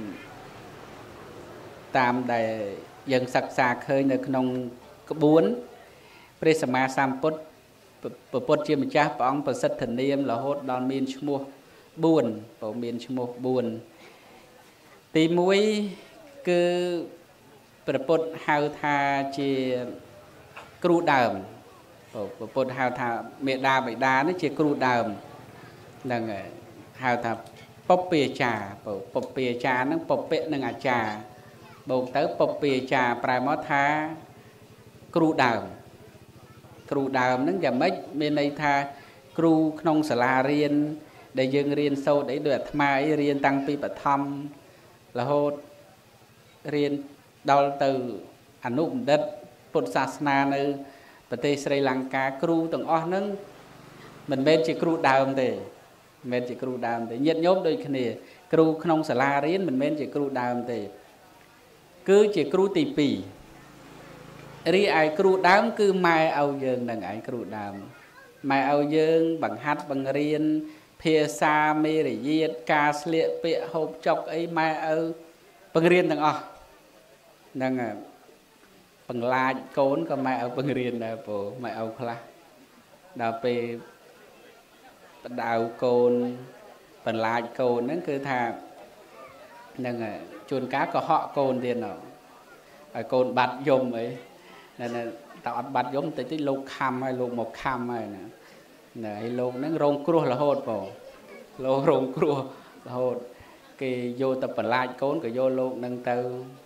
តាមដែលយើងសិក្សាឃើញនៅក្នុងក្បួនព្រះសម្មាសម្ពុទ្ធព្រះពុទ្ធជាម្ចាស់ព្រះអង្គប្រសិទ្ធនាមរហូតដល់មានឈ្មោះបួនព្រោះមានឈ្មោះបួនទីមួយគឺព្រះពុទ្ធហៅថាជាគ្រូដើមព្រះពុទ្ធហៅថាមេដាបិតានេះជាគ្រូដើមហ្នឹងហៅថាពុព្វាចារ្យពុព្វាចារ្យហ្នឹងពុព្វនឹងអាចារ្យបូកទៅពុព្វាចារ្យប្រែមកថាគ្រូដើមគ្រូដើមហ្នឹងយ៉ាងម៉េចមានន័យថាគ្រូក្នុងសាលារៀនដែលយើងរៀនសូត្រអីដូចអាត្មាអីរៀនតាំងពីបឋមរហូតរៀនដល់ទៅអនុបណ្ឌិតពុទ្ធសាសនានៅប្រទេសស្រីលង្កាគ្រូទាំងអស់ហ្នឹងមិនមែនជាគ្រូដើមទេមិនមែនជាគ្រូដើមទេញាតិញោមដូចគ្នាគ្រូក្នុងសាលារៀនមិនមែនជាគ្រូដើមទេគឺជាគ្រូទីពីររីឯគ្រូដើមគឺម៉ែឲ្យយើងនឹងឯងគ្រូដើមម៉ែឲ្យយើងបង្ហាត់បង្រៀនភាសាមេរយាទការស្លៀកពាក់ហូបចុកអីម៉ែឲ្យបង្រៀនទាំងអស់ហ្នឹងបង្លាចកូនក៏ម៉ែឲ្យបង្រៀនដែរពូម៉ែឲ្យខ្លះដល់ពេលបដៅកូនបន្លាចកូនហ្នឹងគឺថាហ្នឹងជួនកាលក៏ហក់កូនទៀតណោះឲ្យកូនបាត់យំអីតែតើអត់បាត់យំតិចតិចលោកខំហើយលោកមកខំហើយណាណែឲ្យលោកហ្នឹងរងគ្រោះរហូតបងលោករងគ្រោះរហូតគេយកទៅបន្លាចកូនក៏យកលោកហ្នឹងទៅ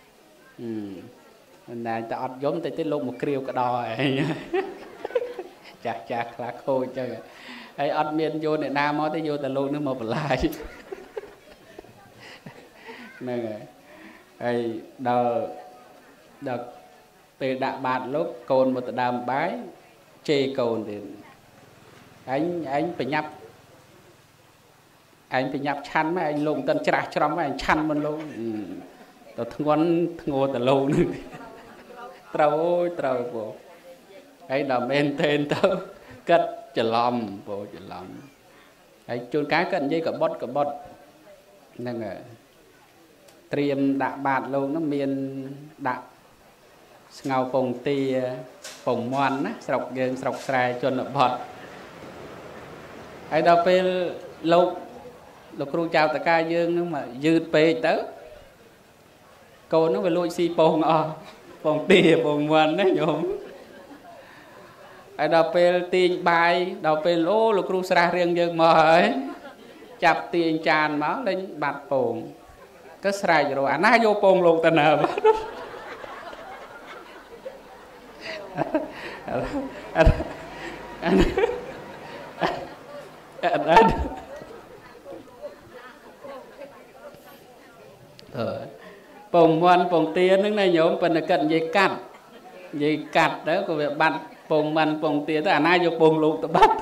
អឺតែតែអត់យំតិចតិចលោកមកគ្រាវក្តោឯងចាស់ចាស់ខ្លះខូចចឹងហើយអត់មានយកអ្នកណាមកទេយកតែលោកនឹងមកបន្លាយហ្នឹងហើយហើយដល់ដល់ពេលដាក់បាតលោកកូនមកទៅដើមបាយជេរកូនទៀតអញអញប្រញាប់អញប្រញាប់ឆាន់មកអញលោកមិនទាន់ច្រាស់ច្រំអញឆាន់មិនលោកទៅធ្ងន់ធ្ងរទៅលោកនឹងត្រូវអូយត្រូវបងហើយដល់មែនទេទៅគិតច្រឡំបងច្រឡំហើយជួនកាលគាត់និយាយកបត់កបត់ហ្នឹងហើយត្រៀមដាក់បាតលោកនោះមានដាក់ស្ងោពងទាពងមាន់ណាស្រុកយើងស្រុកស្រែជនបទហើយដល់ពេលលោកលោកគ្រូចៅតកាយើងនឹងមកយឺតពេកទៅកូននោះវាលួចស៊ីពងអស់ពងទាពងមាន់ណាញោមហើយដល់ពេលទាញបាយដល់ពេលអូលោកគ្រូស្រះរៀងយើងមកហើយចាប់ទាញចានមកលេងបាត់ពងក៏ស្រែករកអាណាយកពងលោកតាណាបាទអត់អត់អត់អឺពងមាន់ពងទាហ្នឹងណាញោមប៉ុន្តែគាត់និយាយកាត់និយាយកាត់ទៅក៏វាបាត់ពងមាន់ពងទាទៅអាណាយកពងលោកទៅបាត់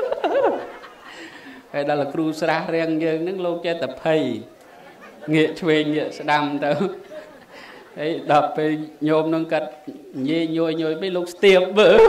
ហើយដល់លោកគ្រូស្រះរៀងយើងហ្នឹងលោកចេះតែភ័យងាកឆ្វេងងាកស្ដាំទៅហើយដល់ពេលញោមនឹងកាត់ញយញយញយពេលលោកស្ទាបមើល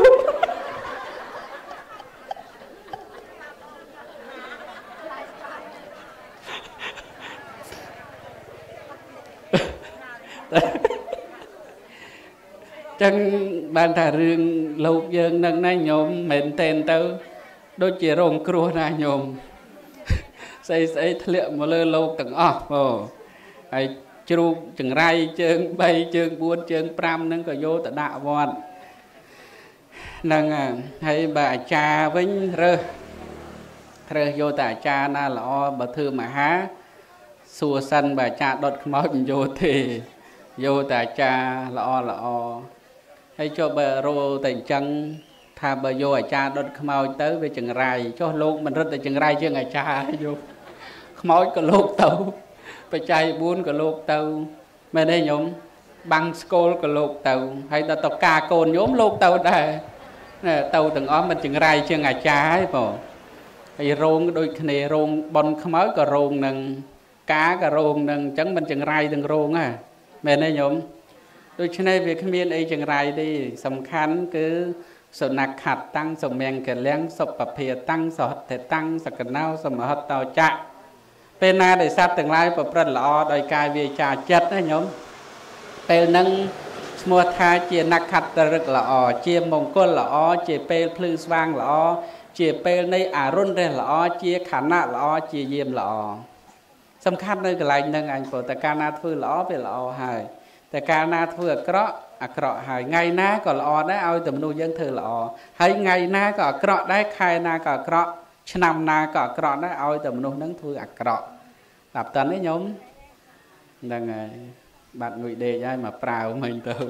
ចឹងបានថារឿងលោកយើងនឹងណាញោមមែនតែនទៅដូចជារងគ្រោះណាញោមស្អីស្អីធ្លាក់មកលើលោកទាំងអស់អូហើយជ្រូកចង្រៃជើងបីជើងបួនជើងប្រាំហ្នឹងក៏យកទៅដាក់វត្តហ្នឹងហើយបើអាចារ្យវិញរើសរើសយកតែអាចារ្យណាល្អបើធ្វើមហាសួរសិនបើអាចារ្យដុតខ្មោចមិនយកទេយកតែអាចារ្យល្អល្អហើយចុះបើរោតែអញ្ចឹងថាបើយកអាចារ្យដុតខ្មោចទៅវាចង្រៃចុះលោកមិនរត់តែចង្រៃជាងអាចារ្យយកខ្មោចក៏លោកទៅបច្ច័យបួនក៏លោកទៅមែនទេញោមបាំងស្គលក៏លោកទៅហើយដល់តកាកូនញោមលោកទៅដែរទៅទាំងអស់មិនចង្រៃជាងអាចារ្យទេបងហើយរោងដូចគ្នារោងបនខ្មោចក៏រោងនឹងកាក៏រោងនឹងអញ្ចឹងមិនចង្រៃទាំងរោងហ่ะមែនទេញោមដូច្នេះវាគ្មានអីចង្រៃទេសំខាន់គឺសុណាខាត់តាំងសមៀងកលៀងសុបភាតាំងសហតតាំងសកណៅសមហតតោចៈពេលណាដែលសត្វទាំងឡាយប្រព្រឹត្តល្អដោយកាយវាចាចិត្តណាញោមពេលហ្នឹងឈ្មោះថាជានក្ខត្តរឹកល្អជាមង្គលល្អជាពេលភ្លឺស្វាងល្អជាពេលនៃអរុណរះល្អជាខណៈល្អជាយាមល្អសំខាន់នៅកន្លែងហ្នឹងអញព្រោះតែកាលណាធ្វើល្អវាល្អហើយតែកាលណាធ្វើអាក្រក់អាក្រក់ហើយថ្ងៃណាក៏ល្អដែរឲ្យតែមនុស្សយើងធ្វើល្អហើយថ្ងៃណាក៏អាក្រក់ដែរខែណាក៏អាក្រក់ឆ្នាំណាក៏អាក្រក់ដែរឲ្យតែមនុស្សហ្នឹងធ្វើអាក្រក់តាមតើនេះញោមហ្នឹងហើយបាត់ងុយដេកហើយមកប្រាវមិញទៅ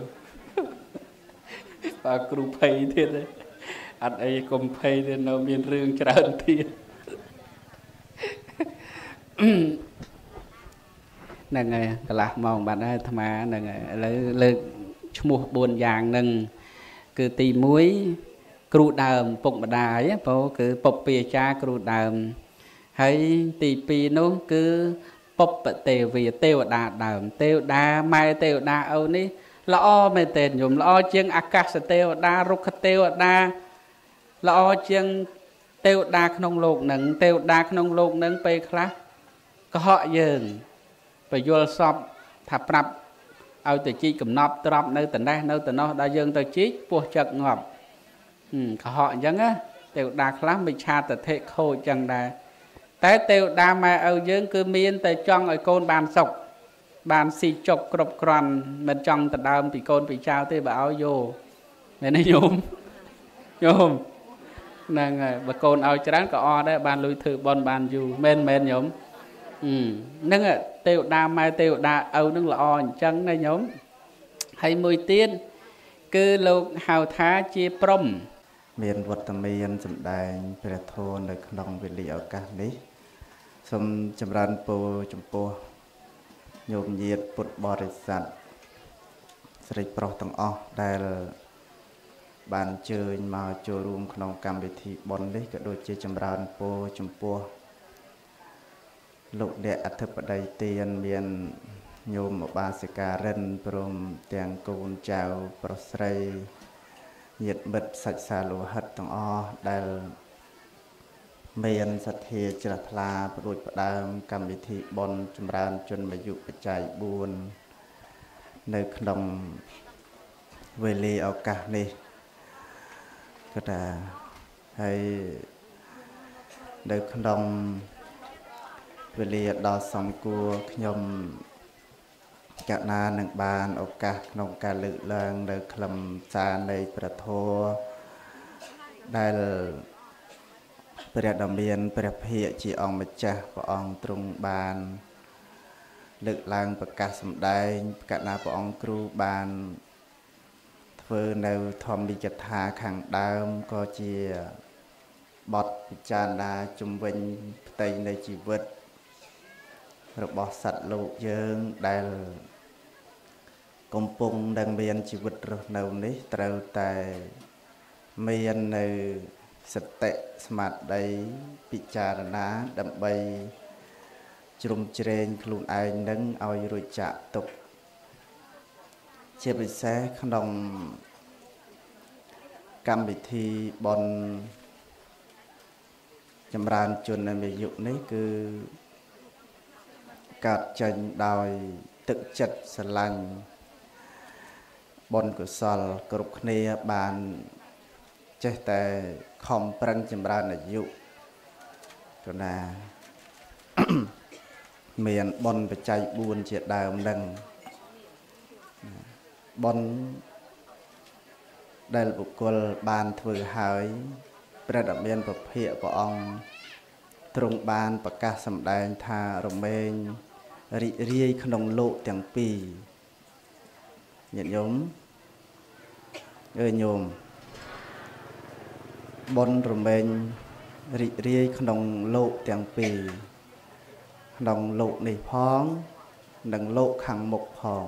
បើគ្រូភ័យទៀតអត់អីកុំភ័យទៀតនៅមានរឿងច្រើនទៀតហ្នឹងហើយកន្លះម៉ោងបាត់ហើយអាត្មាហ្នឹងហើយឥឡូវលើកឈ្មោះបួនយ៉ាងហ្នឹងគឺទីមួយគ្រូដើមពុកម្ដាយព្រោះគឺពុព្វាចារ្យគ្រូដើមហើយទីពីរនោះគឺពុព្វទេវាទេវតាដើមទេវតាម៉ែទេវតាអូននេះល្អមែនតើញោមល្អជាងអាកាសទេវតារុក្ខទេវតាល្អជាងទេវតាក្នុងលោកនឹងទេវតាក្នុងលោកនឹងពេលខ្លះកុហកយើងបយល់សពថាប្រាប់ឲ្យទៅជីកកំណប់ទ្របនៅតណេះនៅតណោះដល់យើងទៅជីកពោះចឹកងាប់កុហកអញ្ចឹងណាទេវតាខ្លះមិនឆាតធិខូចអញ្ចឹងដែរតែទេវតាម៉ែឪយើងគឺមានតែចង់ឲ្យកូនបានសុខបានស៊ីចុកគ្រប់គ្រាន់មិនចង់ដណ្ដើមពីកូនពីចៅទេបើឲ្យយកមែនទេញោមញោមហ្នឹងហើយបើកូនឲ្យច្រើនក៏អត់ដែរបានលុយធ្វើបន់បានយូរមែនមែនញោមហ្នឹងទេវតាម៉ែទេវតាឪនឹងល្អអញ្ចឹងណាញោមហើយមួយទៀតគឺលោកហៅថាជាព្រំ
មានវត្តមានសម្ដែងព្រះធម៌នៅក្នុងវេលាឱកាសនេះសូមចម្រើនពរចំពោះញោមញាតិពុទ្ធបរិស័ទស្រីប្រុសទាំងអស់ដែលបានអញ្ជើញមកចូលរួមក្នុងកម្មវិធីបុណ្យនេះក៏ដូចជាចម្រើនពរចំពោះលោកអ្នកអធិបតីទានមានញោមឧបាសិការិនព្រមទាំងកូនចៅប្រុសស្រីញាតិមិត្តសាច់សាលោហិតទាំងអស់ដែលមានសទ្ធាជ្រះថ្លាប្រួយផ្ដើមកម្មវិធីបុណ្យចម្រើនជនអាយុបច្ច័យបួននៅក្នុងវេលាឱកាសនេះក៏ថាហើយនៅក្នុងវេលាដ៏សំគួរខ្ញុំកណានឹងបានឱកាសក្នុងការលើកឡើងនៅខ្លឹមសារនៃព្រះធម៌ដែលព្រះដ៏មានព្រះភិក្ខជាអង្គម្ចាស់ព្រះអង្គទ្រង់បានលើកឡើងប្រកាសសម្ដែងកណាព្រះអង្គគ្រូបានធ្វើនៅធម្មនិកថាខាងដើមក៏ជាបទពិចារណាជំវិញផ្ទៃនៃជីវិតរបស់សត្វលោកយើងដែលកំពុងនឹងមានជីវិតរស់នៅនេះត្រូវតែមាននៅសតិស្មារតីពិចារណាដើម្បីជ្រុំជ្រែងខ្លួនឯងនឹងឲ្យរួចចាកទុក្ខជាពិសេសក្នុងកម្មវិធីបុណ្យចម្រើនជននៅអាយុនេះគឺកើតចេញដោយទឹកចិត្តស្រឡាញ់បុណ្យកុសលគ្រប់គ្នាបានចេះតែខំប្រឹងចម្រើនអាយុគណា មានបុណ្យបច្ច័យបួនជាដើមនឹងបុណ្យដែលបុគ្គលបានធ្វើហើយព្រះដ៏មានពភៈព្រះអង្គទ្រង់បានប្រកាសសម្ដែងថារមែងរីករាយក្នុងលោកទាំងពីរញាតិញោមអើញោមបុណ្យរមែងរីករាយក្នុងលោកទាំងពីរក្នុងលោកនេះផងនិងលោកខាងមុខផង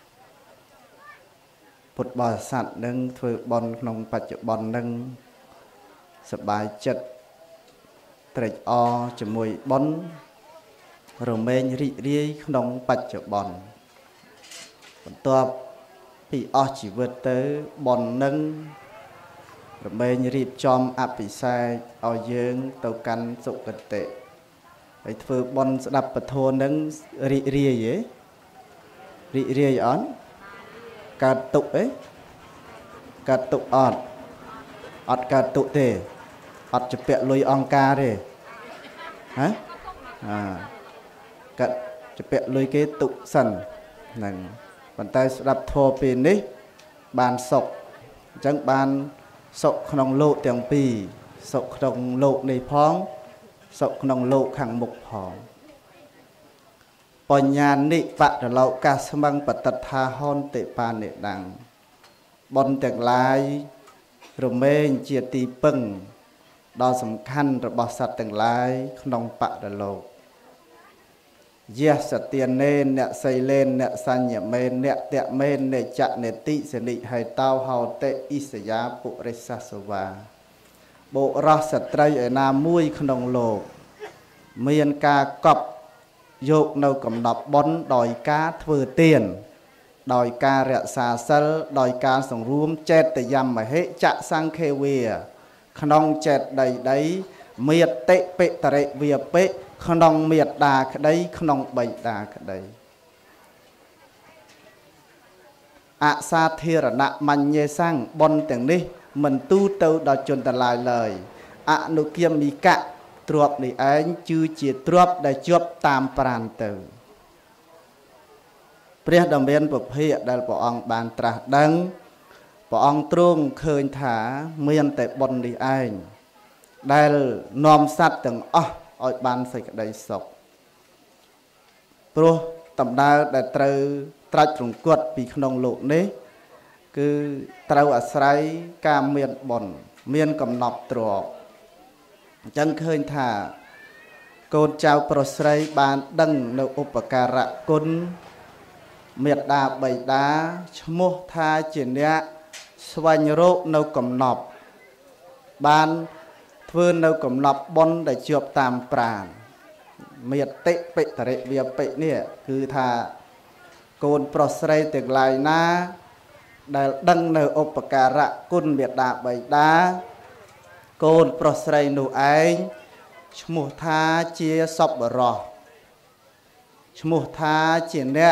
ពុទ្ធបរិស័ទនឹងធ្វើបុណ្យក្នុងបច្ចុប្បន្ននឹងសប្បាយចិត្តត្រេកអរជាមួយបុណ្យរមែងរីករាយក្នុងបច្ចុប្បន្នបន្ទាប់ពីអស់ជីវិតទៅបុណ្យនឹងរមែងរៀបចំអភិសេកឲ្យយើងទៅកាន់សុគតិហើយធ្វើបុណ្យស្ដាប់ពធនឹងរីករាយហ៎រីករាយអត់កើតទុកអីកើតទុកអត់អត់កើតទុកទេអត់ជពាក់លុយអង្គការទេហ៎អាកើតជពាក់លុយគេទុកសិនហ្នឹងប៉ុន្តែស្ដាប់ធម៌ពេលនេះបានសុខអញ្ចឹងបានសុខក្នុងលោកទាំងពីរសុខក្នុងលោកនេះផងសុខក្នុងលោកខាងមុខផងបញ្ញានិបតឡោកាស្មឹងបតថាហនតិបានិដងបុណ្យទាំងឡាយរមែងជាទីពឹងដ៏សំខាន់របស់សត្វទាំងឡាយក្នុងបតលោកយៈសទានេអ្នកសីលេនអ្នកសញ្ញមេនអ្នកតមេនអ្នកចនេតិសនិហេតោហោតេអ៊ីសយាពុរិសសវាបុរសស្ត្រីឯណាមួយក្នុងលោកមានការកប់យកនៅកំណប់បុណ្យដោយការធ្វើទានដោយការរក្សាសិលដោយការសង្រួមចេតយមហិចសង្ខេវាក្នុងចេតដីដីមេតិបិតរិវាពិក្នុងមេត្តាក្តីក្នុងបិតាក្តីអសាធារណៈមញ្ញេសੰបុណ្យទាំងនេះមិនទូទៅដល់ជនទាំងឡាយឡើយអនុគាមិកៈទ្រព្យនេះឯងគឺជាទ្រព្យដែលជាប់តាមប្រាណទៅព្រះដ៏មានពភៈដែលព្រះអង្គបានត្រាស់ដឹងព្រះអង្គទ្រង់ឃើញថាមានតែបុណ្យនេះឯងដែលនាំសត្វទាំងអស់ឲ្យបានសេចក្តីសុខព្រោះដំណើរដែលត្រូវត្រាច់រង្គត់ពីក្នុងលោកនេះគឺត្រូវអាស្រ័យការមានបុណ្យមានកំណប់ទ្របអញ្ចឹងឃើញថាកូនចៅប្រុសស្រីបានដឹងនៅឧបការៈគុណមេត្តាបិតាឈ្មោះថាជាអ្នកស្វែងរកនៅកំណប់បានធ្វើនៅកំណប់បុណ្យដែលជាប់តាមប្រាណមេតិបិតរិវាបិនេះគឺថាកូនប្រុសស្រីទាំងឡាយណាដែលដឹងនៅឧបការៈគុណមេត្តាបិតាកូនប្រុសស្រីនោះឯងឈ្មោះថាជាសប្បុរសឈ្មោះថាជាអ្នក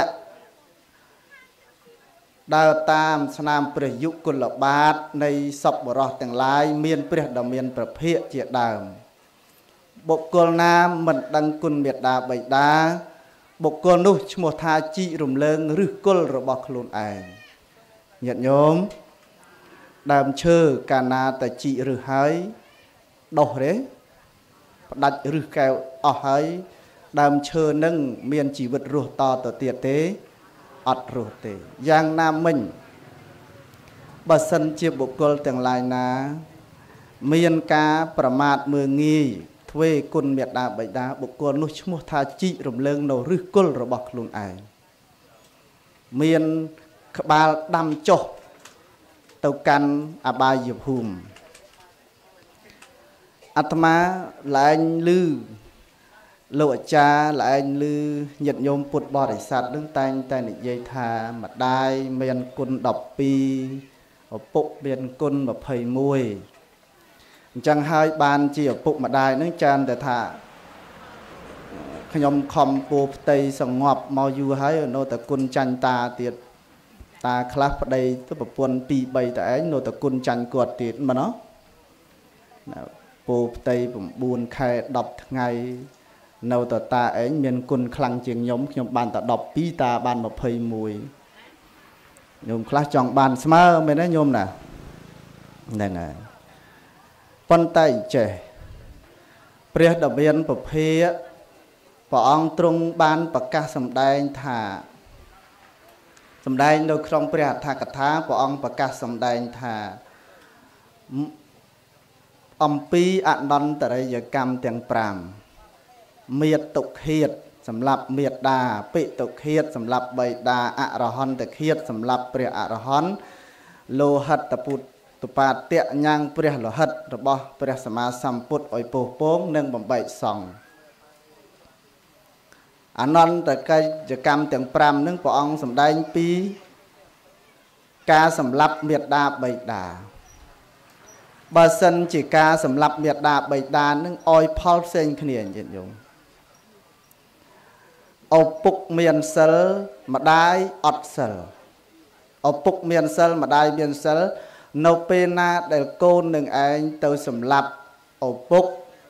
ដើរតាមស្នាមព្រះយុគលបាតនៃសប្បុរសទាំងឡាយមានព្រះដ៏មានព្រះភិក្ខជាដើមបុគ្គលណាមិនដឹងគុណមេត្តាបិតាបុគ្គលនោះឈ្មោះថាជីករំលើងឫសគល់របស់ខ្លួនឯងញាតិញោមដើមឈើកាលណាតែជីកឫសហើយដុះទេផ្ដាច់ឫសកែវអស់ហើយដើមឈើនឹងមានជីវិតរស់តទៅទៀតទេអត់រស់ទេយ៉ាងណាមិញបើសិនជាបុគ្គលទាំងឡាយណាមានការប្រមាថមើលងាយធ្វើគុណមេត្តាបិតាបុគ្គលនោះឈ្មោះថាជីករំលើងនៅឫសគល់របស់ខ្លួនឯងមានក្បាលដាំចុះទៅកាន់អបាយភូមិអាត្មាឡើងឮលោកអាចារ្យឡើងឮញាតិញោមពុទ្ធបរិស័ទនឹងតែងតែនិយាយថាម្ដាយមានគុណដប់ពីរឪពុកមានគុណម្ភៃមួយអញ្ចឹងហើយបានជាឪពុកម្ដាយនឹងចានតែថាខ្ញុំខំពោផ្ទៃសងប់មកយូរហើយនៅតែគុណចាញ់តាទៀតតាខ្លះប្តីទៅប្រពន្ធពីរបីតែឯងនៅតែគុណចាញ់គាត់ទៀតមែនទេពោផ្ទៃ៩ខែដប់ថ្ងៃនៅតតាឯងមានគុណខ្លាំងជាងខ្ញុំខ្ញុំបានតែដប់ពីរតាបានម្ភៃមួយញោមខ្លះចង់បានស្មើមែនទេញោមណាហ្នឹងហើយប៉ុន្តែចេះព្រះដ៏មានពភៈព្រះអង្គទ្រង់បានប្រកាសសម្ដែងថាសម្ដែងនៅក្នុងព្រះអដ្ឋកថាព្រះអង្គប្រកាសសម្ដែងថាអំពីអនន្តរិយកម្មទាំងប្រាំមេត្តុឃាតសម្រាប់មេត្តាពិតុឃាតសម្រាប់បិតាអរហន្តឃាតសម្រាប់ព្រះអរហន្តលោហិតពុទ្ធបាតៈញ៉ាំងព្រះលោហិតរបស់ព្រះសម្មាសម្ពុទ្ធឲ្យពោះពងនិងបំបែកសង្ឃអនន្តកិច្ចកម្មទាំងប្រាំនឹងព្រះអង្គសម្ដែងពីការសម្លាប់មេត្តាបិតាបើសិនជាការសម្លាប់មេត្តាបិតានឹងឲ្យផលផ្សេងគ្នាញាតិញោមឪពុកមានសិលម្ដាយអត់សិលឪពុកមានសិលម្ដាយមានសិលនៅពេលណាដែលកូននឹងឯងទៅសម្លាប់ឪពុក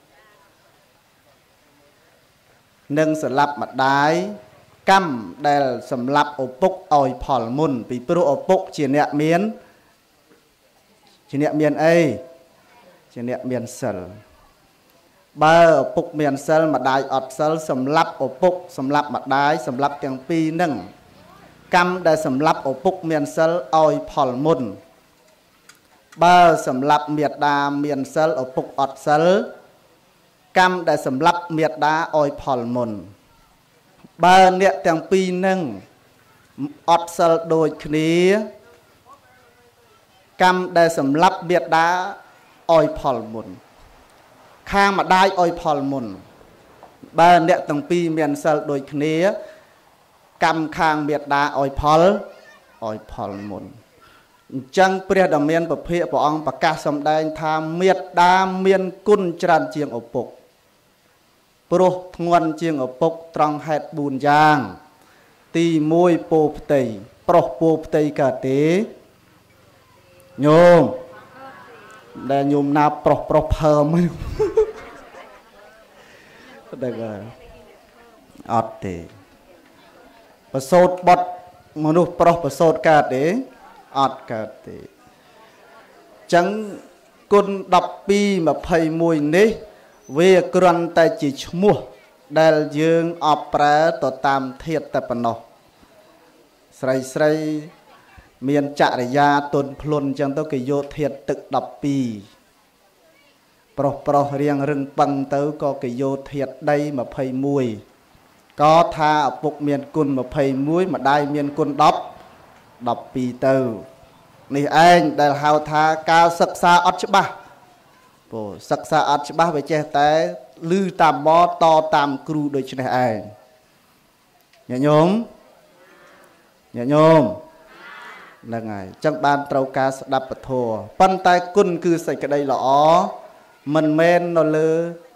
នឹងសម្លាប់ម្ដាយកម្មដែលសម្លាប់ឪពុកឲ្យផលមុនពីព្រោះឪពុកជាអ្នកមានជាអ្នកមានអីជាអ្នកមានសិលបើឪពុកមានសិលម្ដាយអត់សិលសម្លាប់ឪពុកសម្លាប់ម្ដាយសម្លាប់ទាំងពីរនឹងកម្មដែលសម្លាប់ឪពុកមានសិលឲ្យផលមុនបើសម្លាប់មេត្តាមានសិលឪពុកអត់សិលកម្មដែលសម្លាប់មេត្តាឲ្យផលមុនបើអ្នកទាំងពីរនឹងអត់សិលដូចគ្នាកម្មដែលសម្លាប់មេត្តាឲ្យផលមុនខាងម្ដាយឲ្យផលមុនបើអ្នកទាំងពីរមានសិលដូចគ្នាកម្មខាងមេត្តាឲ្យផលឲ្យផលមុនអញ្ចឹងព្រះដ៏មានពភៈព្រះអង្គប្រកាសសម្ដែងថាមេត្តាមានគុណច្រើនជាងឪពុកព្រោះធ្ងន់ជាងឪពុកត្រង់ហេតុបួនយ៉ាងទីមួយពោផ្ទៃប្រុសពោផ្ទៃកើតទេញោមដែលញោមណាប្រុសប្រុសផើមដឹងហើយអត់ទេប្រសូតបុតមនុស្សប្រុសប្រសូតកើតទេអត់កើតទេចឹងគុណដប់ពីរ ម្ភៃមួយនេះវាគ្រាន់តែជាឈ្មោះដែលយើងអបប្រើទៅតាមធាតុតែប៉ុណ្ណោះស្រីស្រីមានចរិយាទុនភ្លុនអញ្ចឹងទៅគេយកធាតុទឹកដប់ពីរប្រុសប្រុសរៀងរឹងប៉ឹងទៅក៏គេយកធាតុដីยี่สิบเอ็ดក៏ថាឪពុកមានគុណยี่สิบเอ็ดម្ដាយមានគុណ10 12ទៅនេះឯងដែលហៅថាការសិក្សាអត់ច្បាស់ពោសិក្សាអត់ច្បាស់វាចេះតែឮតាមម៉តតាមគ្រូដូចនេះឯងញាតិញោមញាតិញោមហ្នឹងហើយអញ្ចឹងបានត្រូវការស្ដាប់ពធប៉ុន្តែគុណគឺសេចក្តីល្អមិនមែននៅលើ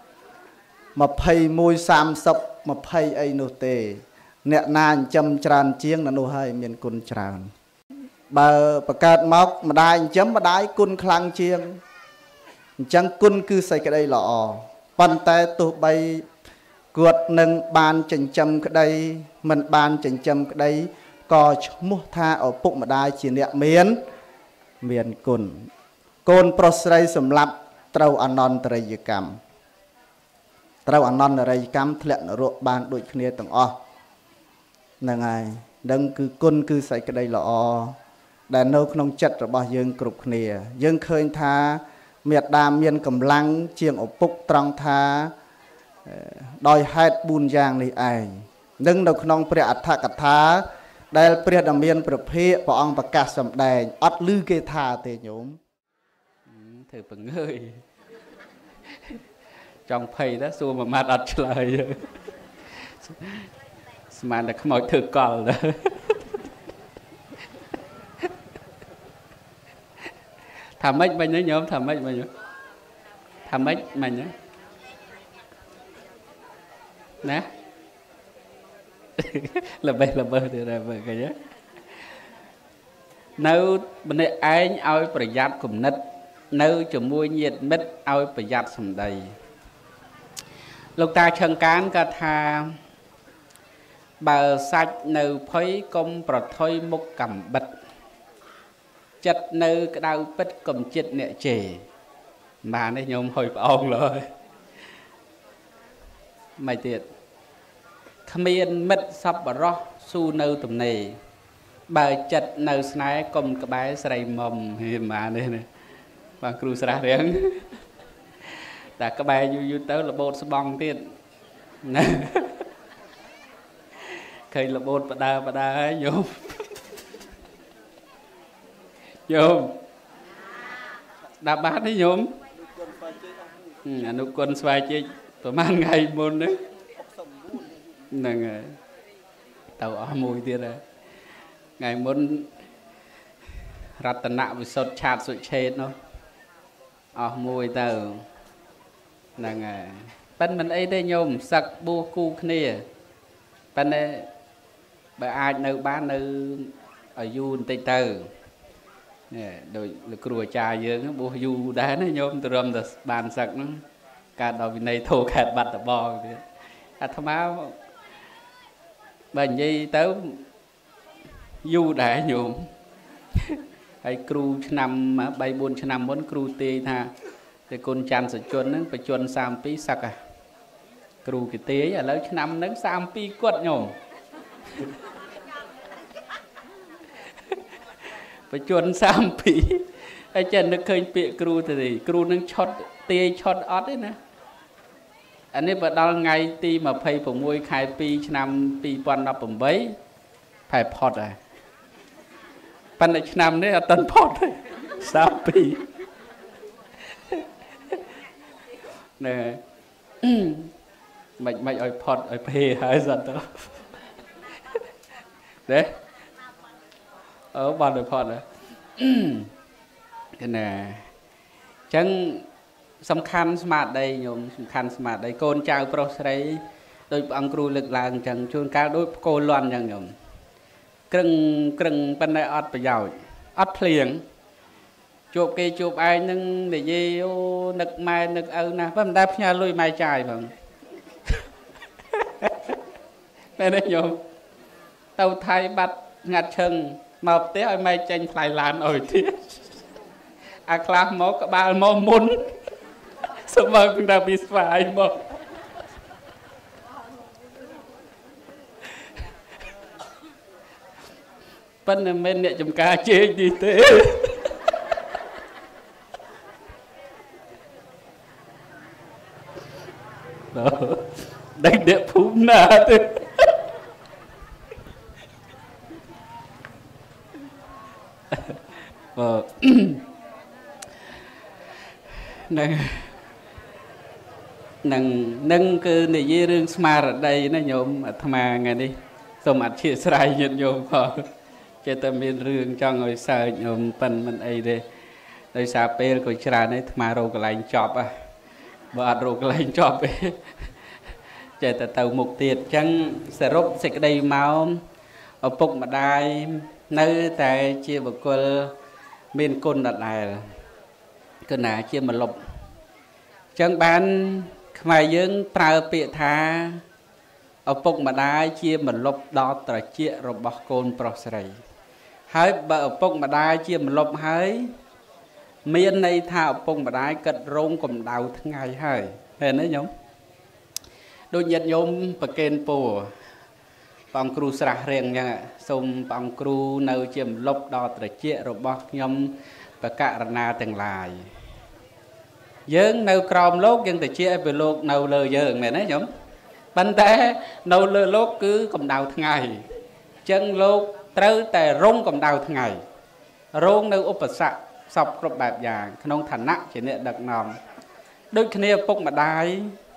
ยี่สิบเอ็ด สามสิบ 20អីនោះទេអ្នកណាចិញ្ចឹមច្រើនជាងនោះហើយមានគុណច្រើនបើបង្កើតមកម្ដាយចិញ្ចឹមម្ដាយគុណខ្លាំងជាងអញ្ចឹងគុណគឺសេចក្តីល្អប៉ុន្តែទោះបីគាត់នឹងបានចិញ្ចឹមក្តីមិនបានចិញ្ចឹមក្តីក៏ឈ្មោះថាឪពុកម្ដាយជាអ្នកមានមានគុណកូនប្រុសស្រីសម្លាប់ត្រូវអនន្តរិយកម្មត្រូវអនន្តរិយកម្មធ្លាក់នរកបានដូចគ្នាទាំងអស់ហ្នឹងហើយដឹងគឺគុណគឺសេចក្តីល្អដែលនៅក្នុងចិត្តរបស់យើងគ្រប់គ្នាយើងឃើញថាមេត្តាមានកម្លាំងជាងឪពុកត្រង់ថាដោយហេតុបួនយ៉ាងនេះឯងនឹងនៅក្នុងព្រះអដ្ឋកថាដែលព្រះដ៏មានព្រះភិក្ខព្រះអង្គប្រកាសសម្ដែងអត់ឮគេថាទេញោម
ធ្វើពងើយចង់ភ័យទៅសួរមួយម៉ាត់អត់ឆ្លើយស្មានតែខ្មោចធ្វើកលទៅថាម៉េចមិញហ្នឹងញោមថាម៉េចមិញថាម៉េចមិញណាល្បេះល្បើសទៀតហើយមើលឃើញនៅម្នាក់ឯងឲ្យប្រយ័ត្នគំនិតនៅជាមួយញាតិមិត្តឲ្យប្រយ័ត្នសម្ដីលោកតាឆឹងកានក៏ថាបើសាច់នៅភ័យកុំប្រថុយមុខកំបិតចិត្តនៅក្តៅពិតកុំចិត្តអ្នកជេរបាននេះញោមហុយប្អងលើមិនទៀតគ្មានមិត្តសប្បុរសស៊ូនៅទំនេរបើចិត្តនៅស្នេហ៍កុំក្បែរស្រីមុំហេម៉ានេះណាបាទគ្រូស្រះរៀងតែក្បែរយូរយូរទៅរបូតស្បង់ទៀតណាឃើញរបូតបដើបដើហើយញោមញោមដាក់បាតនេះញោមអនុគុណស្វាយជិកប្រហែលថ្ងៃមុនហ្នឹងហ្នឹងហើយទៅអស់មួយទៀតហើយថ្ងៃមុនរតនវិសុទ្ធឆាតសុឆេតនោះអស់មួយទៅហ្នឹងហើយប៉ិនមិនអីទេញោមសឹកបួសគូគ្នាប៉ិនបើអាចនៅបាននៅឲ្យយូរបន្តិចទៅនេះដូចលោកគ្រូអាចារ្យយើងបួសយូរដែរណាញោមទ្រាំតែបានសឹកហ្នឹងកើតដល់វិន័យធោខេត្តបាត់ដំបងទៀតអាត្មាបើនិយាយទៅយូរដែរញោមហើយគ្រូឆ្នាំបីបួនឆ្នាំមុនគ្រូទាយថាតែគុណច័ន្ទសជនហ្នឹងបច្ចុប្បន្នសាមពីរសឹកហ่ะគ្រូគេទាយឥឡូវឆ្នាំហ្នឹងសាមពីរគាត់ញោមបច្ចុប្បន្នសាមពីរហើយចេះនឹកឃើញពាក្យគ្រូទៅគ្រូនឹងឆត់ទាយឆត់អត់ទេណាអានេះបើដល់ថ្ងៃទីยี่สิบหกខែពីរឆ្នាំពីរពាន់ដប់ប្រាំបីផែផុតហើយប៉ុន្តែឆ្នាំនេះអត់ទាន់ផុតទេសាមពីរណែមិនមិនឲ្យផុតឲ្យភេហើយសតទៅទេអឺបានទៅផុតហើយណាអញ្ចឹងសំខាន់ស្មារតីញោមសំខាន់ស្មារតីកូនចៅប្រុសស្រីដោយព្រះអង្គគ្រូលើកឡើងអញ្ចឹងជួនកាលដូចផ្គោលាន់អញ្ចឹងញោមក្រឹងក្រឹងប៉ុន្តែអត់ប្រយោជន៍អត់ភ្លៀងជួបគេជួបឯងនឹងនិយាយអូនឹកម៉ែនឹកឪណាស់មិនដែលផ្ញើលុយម៉ែចាយផងតែនេះញោមទៅថៃបាត់ងាត់ឈឹងមកផ្ទះឲ្យម៉ែចេញថ្លៃឡានអុយទៀតអាខ្លះមកក្បាលមកមុនសូមមកពីពីស្វាយមកប៉ុន្តែមិនអ្នកចំការជែកទីទេ đánh địa phúm nà thôi ờ nâng nâng nâng cứ này dây rương smart ở đây nó nhôm tham à ngày đi xong mặt chia sài nhận nhôm họ cho tâm miên rương cho người sợ nhôm phần mình ấy đây đây sao pe của trà này tham rồi cái lạnh chọp à và rồi cái lạnh chọp ấy chạy từ tàu mục tiệt chẳng sẽ rút sẽ cái đây máu ở phục mà đai nơi tại chia bậc cô miền côn đặt này cái nào chia mà lục chẳng bán mai dưỡng prao bịa tha ở phục mà đai chia mà lục đó là chia rồi bọc côn prosray hãy ở phục mà đai chia mà lục hãy miền này thảo phục mà đai cật rong cầm đầu tháng ngày hơi hề đấy nhung đôi nhật nhung và kênh pù bằng cru sra riêng nha xong bằng cru nơi chiếm lốc đo trở chia rồi bọc nhung và cả na từng lại dưỡng nơi crom lốt dân trở chia về lốt nâu lơ dưỡng mẹ nói nhung bánh té nâu lơ lốt cứ cầm đầu tháng ngày chân lốt trâu tè rung cầm đầu tháng ngày rung nơi úp sạc sọc rộp bạp vàng không thành nặng chỉ nệ đặc nòm đôi khi phục mà đai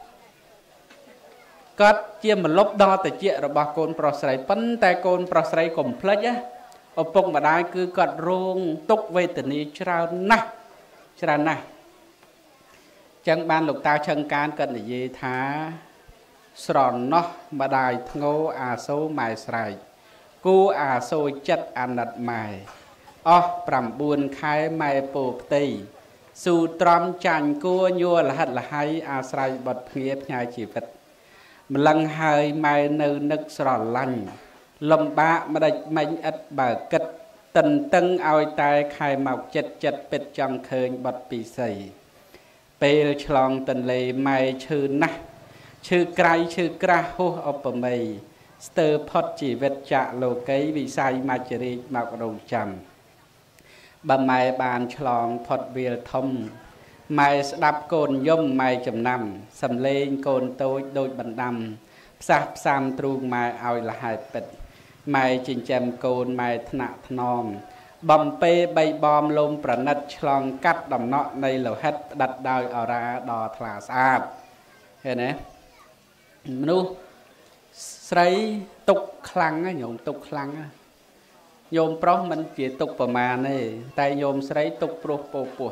cất chia một lốp đo từ chia rồi bà con prosray bắn tay con prosray complex á ở phục mà đai cứ cất rung túc về tình yêu trao nè trao nè chân ban lục tao chân can cần để gì thá sòn nó mà đai ngô à số mài sài cô à số chất ăn đặt màiอ๋อปรำบุญคายไม่ปลูกตีสู่ตรอมจันกู้ยัวละหัดละให้อาศัยบทเพียบงายชีวิตมันลังหายไม่เนื้อนึกสระลันลมบ้ามาได้ไม่อัดบ่ากึดตึงตึงเอาตายคายหมอกเจ็ดเจ็ดเป็ดจังเคยบทปีใส่เปลฉลองตันเลยไม่ชื่อนะชื่อไกรชื่อกระหัวอปเมย์สเตอร์พอดชีวิตจะโลกัยวิสัยมาจริมาโรงจำบะไม้บานฉลองพอดเวลทมไม้สดับโกนย่อมไม้จำนำสำเลงโกนโตโดยบันดำสับสามตรูไม้เอาละหายเป็ดไม้จินแจมโกนไม้ถนัดถนอมบอมเป้ใบบอมลมประนัดฉลองกัดดำเนาะในเหล่าเฮ็ดดัดดาวอาราดอทลาสอาบเห็นไหมมนุษย์ใส่ตุกคลังนะโยมตุกคลังนะโยมเพราะมันเกี่ยตุกประมาณนี่แต่โยมใส่ตุกโปรโปปัว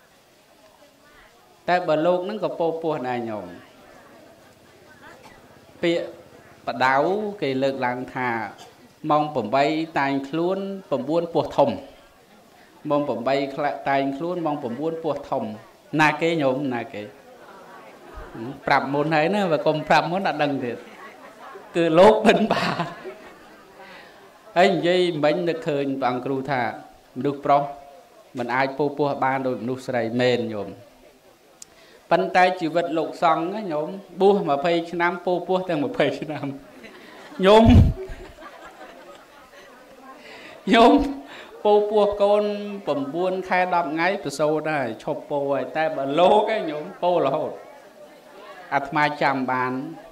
แต่บนโลกนั้นก็โปปัวนายโยมเปียปะดาวเกลือกลังธามองผมใบตายคล้วนผมบ้วนปัวทมมองผมใบตายคล้วนมองผมบ้วนปัวทมนาเกโยมนาเกปรับมนไหนนะvà còn ปรับมนดังเถิดคือโลกเป็นบาปไอ้ยี่มันนึกเคยบางครูท่าดูปรองมันอายปูปูบ้านโดยนุสไรเมนโยมปันไตชีวิตโลกซองนะโยมบัวมาเพย์ชน้ำปูปูแต่มาเพย์ชน้ำโยมโยมปูปูโกนผมบุญแค่ดำไงตัวโซได้ชอบปูไอ้แต่บโลกไอ้โยมปูละโหดอัตมาจำบาน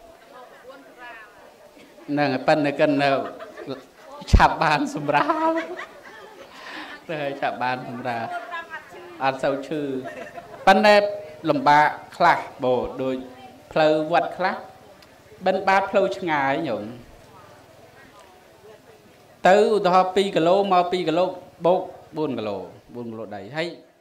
นั่งปั้นในกันเนอฉับบานสมราเลยฉับบานสมราอันเศร้าชื่อปั้นในลำบากคลาโบโดยเพลวัดคลาบันบาเพลชงายหยงตื้อตัวปีกิโลมาปีกิโลโบกบุญกิโลบุญกิโลใดให้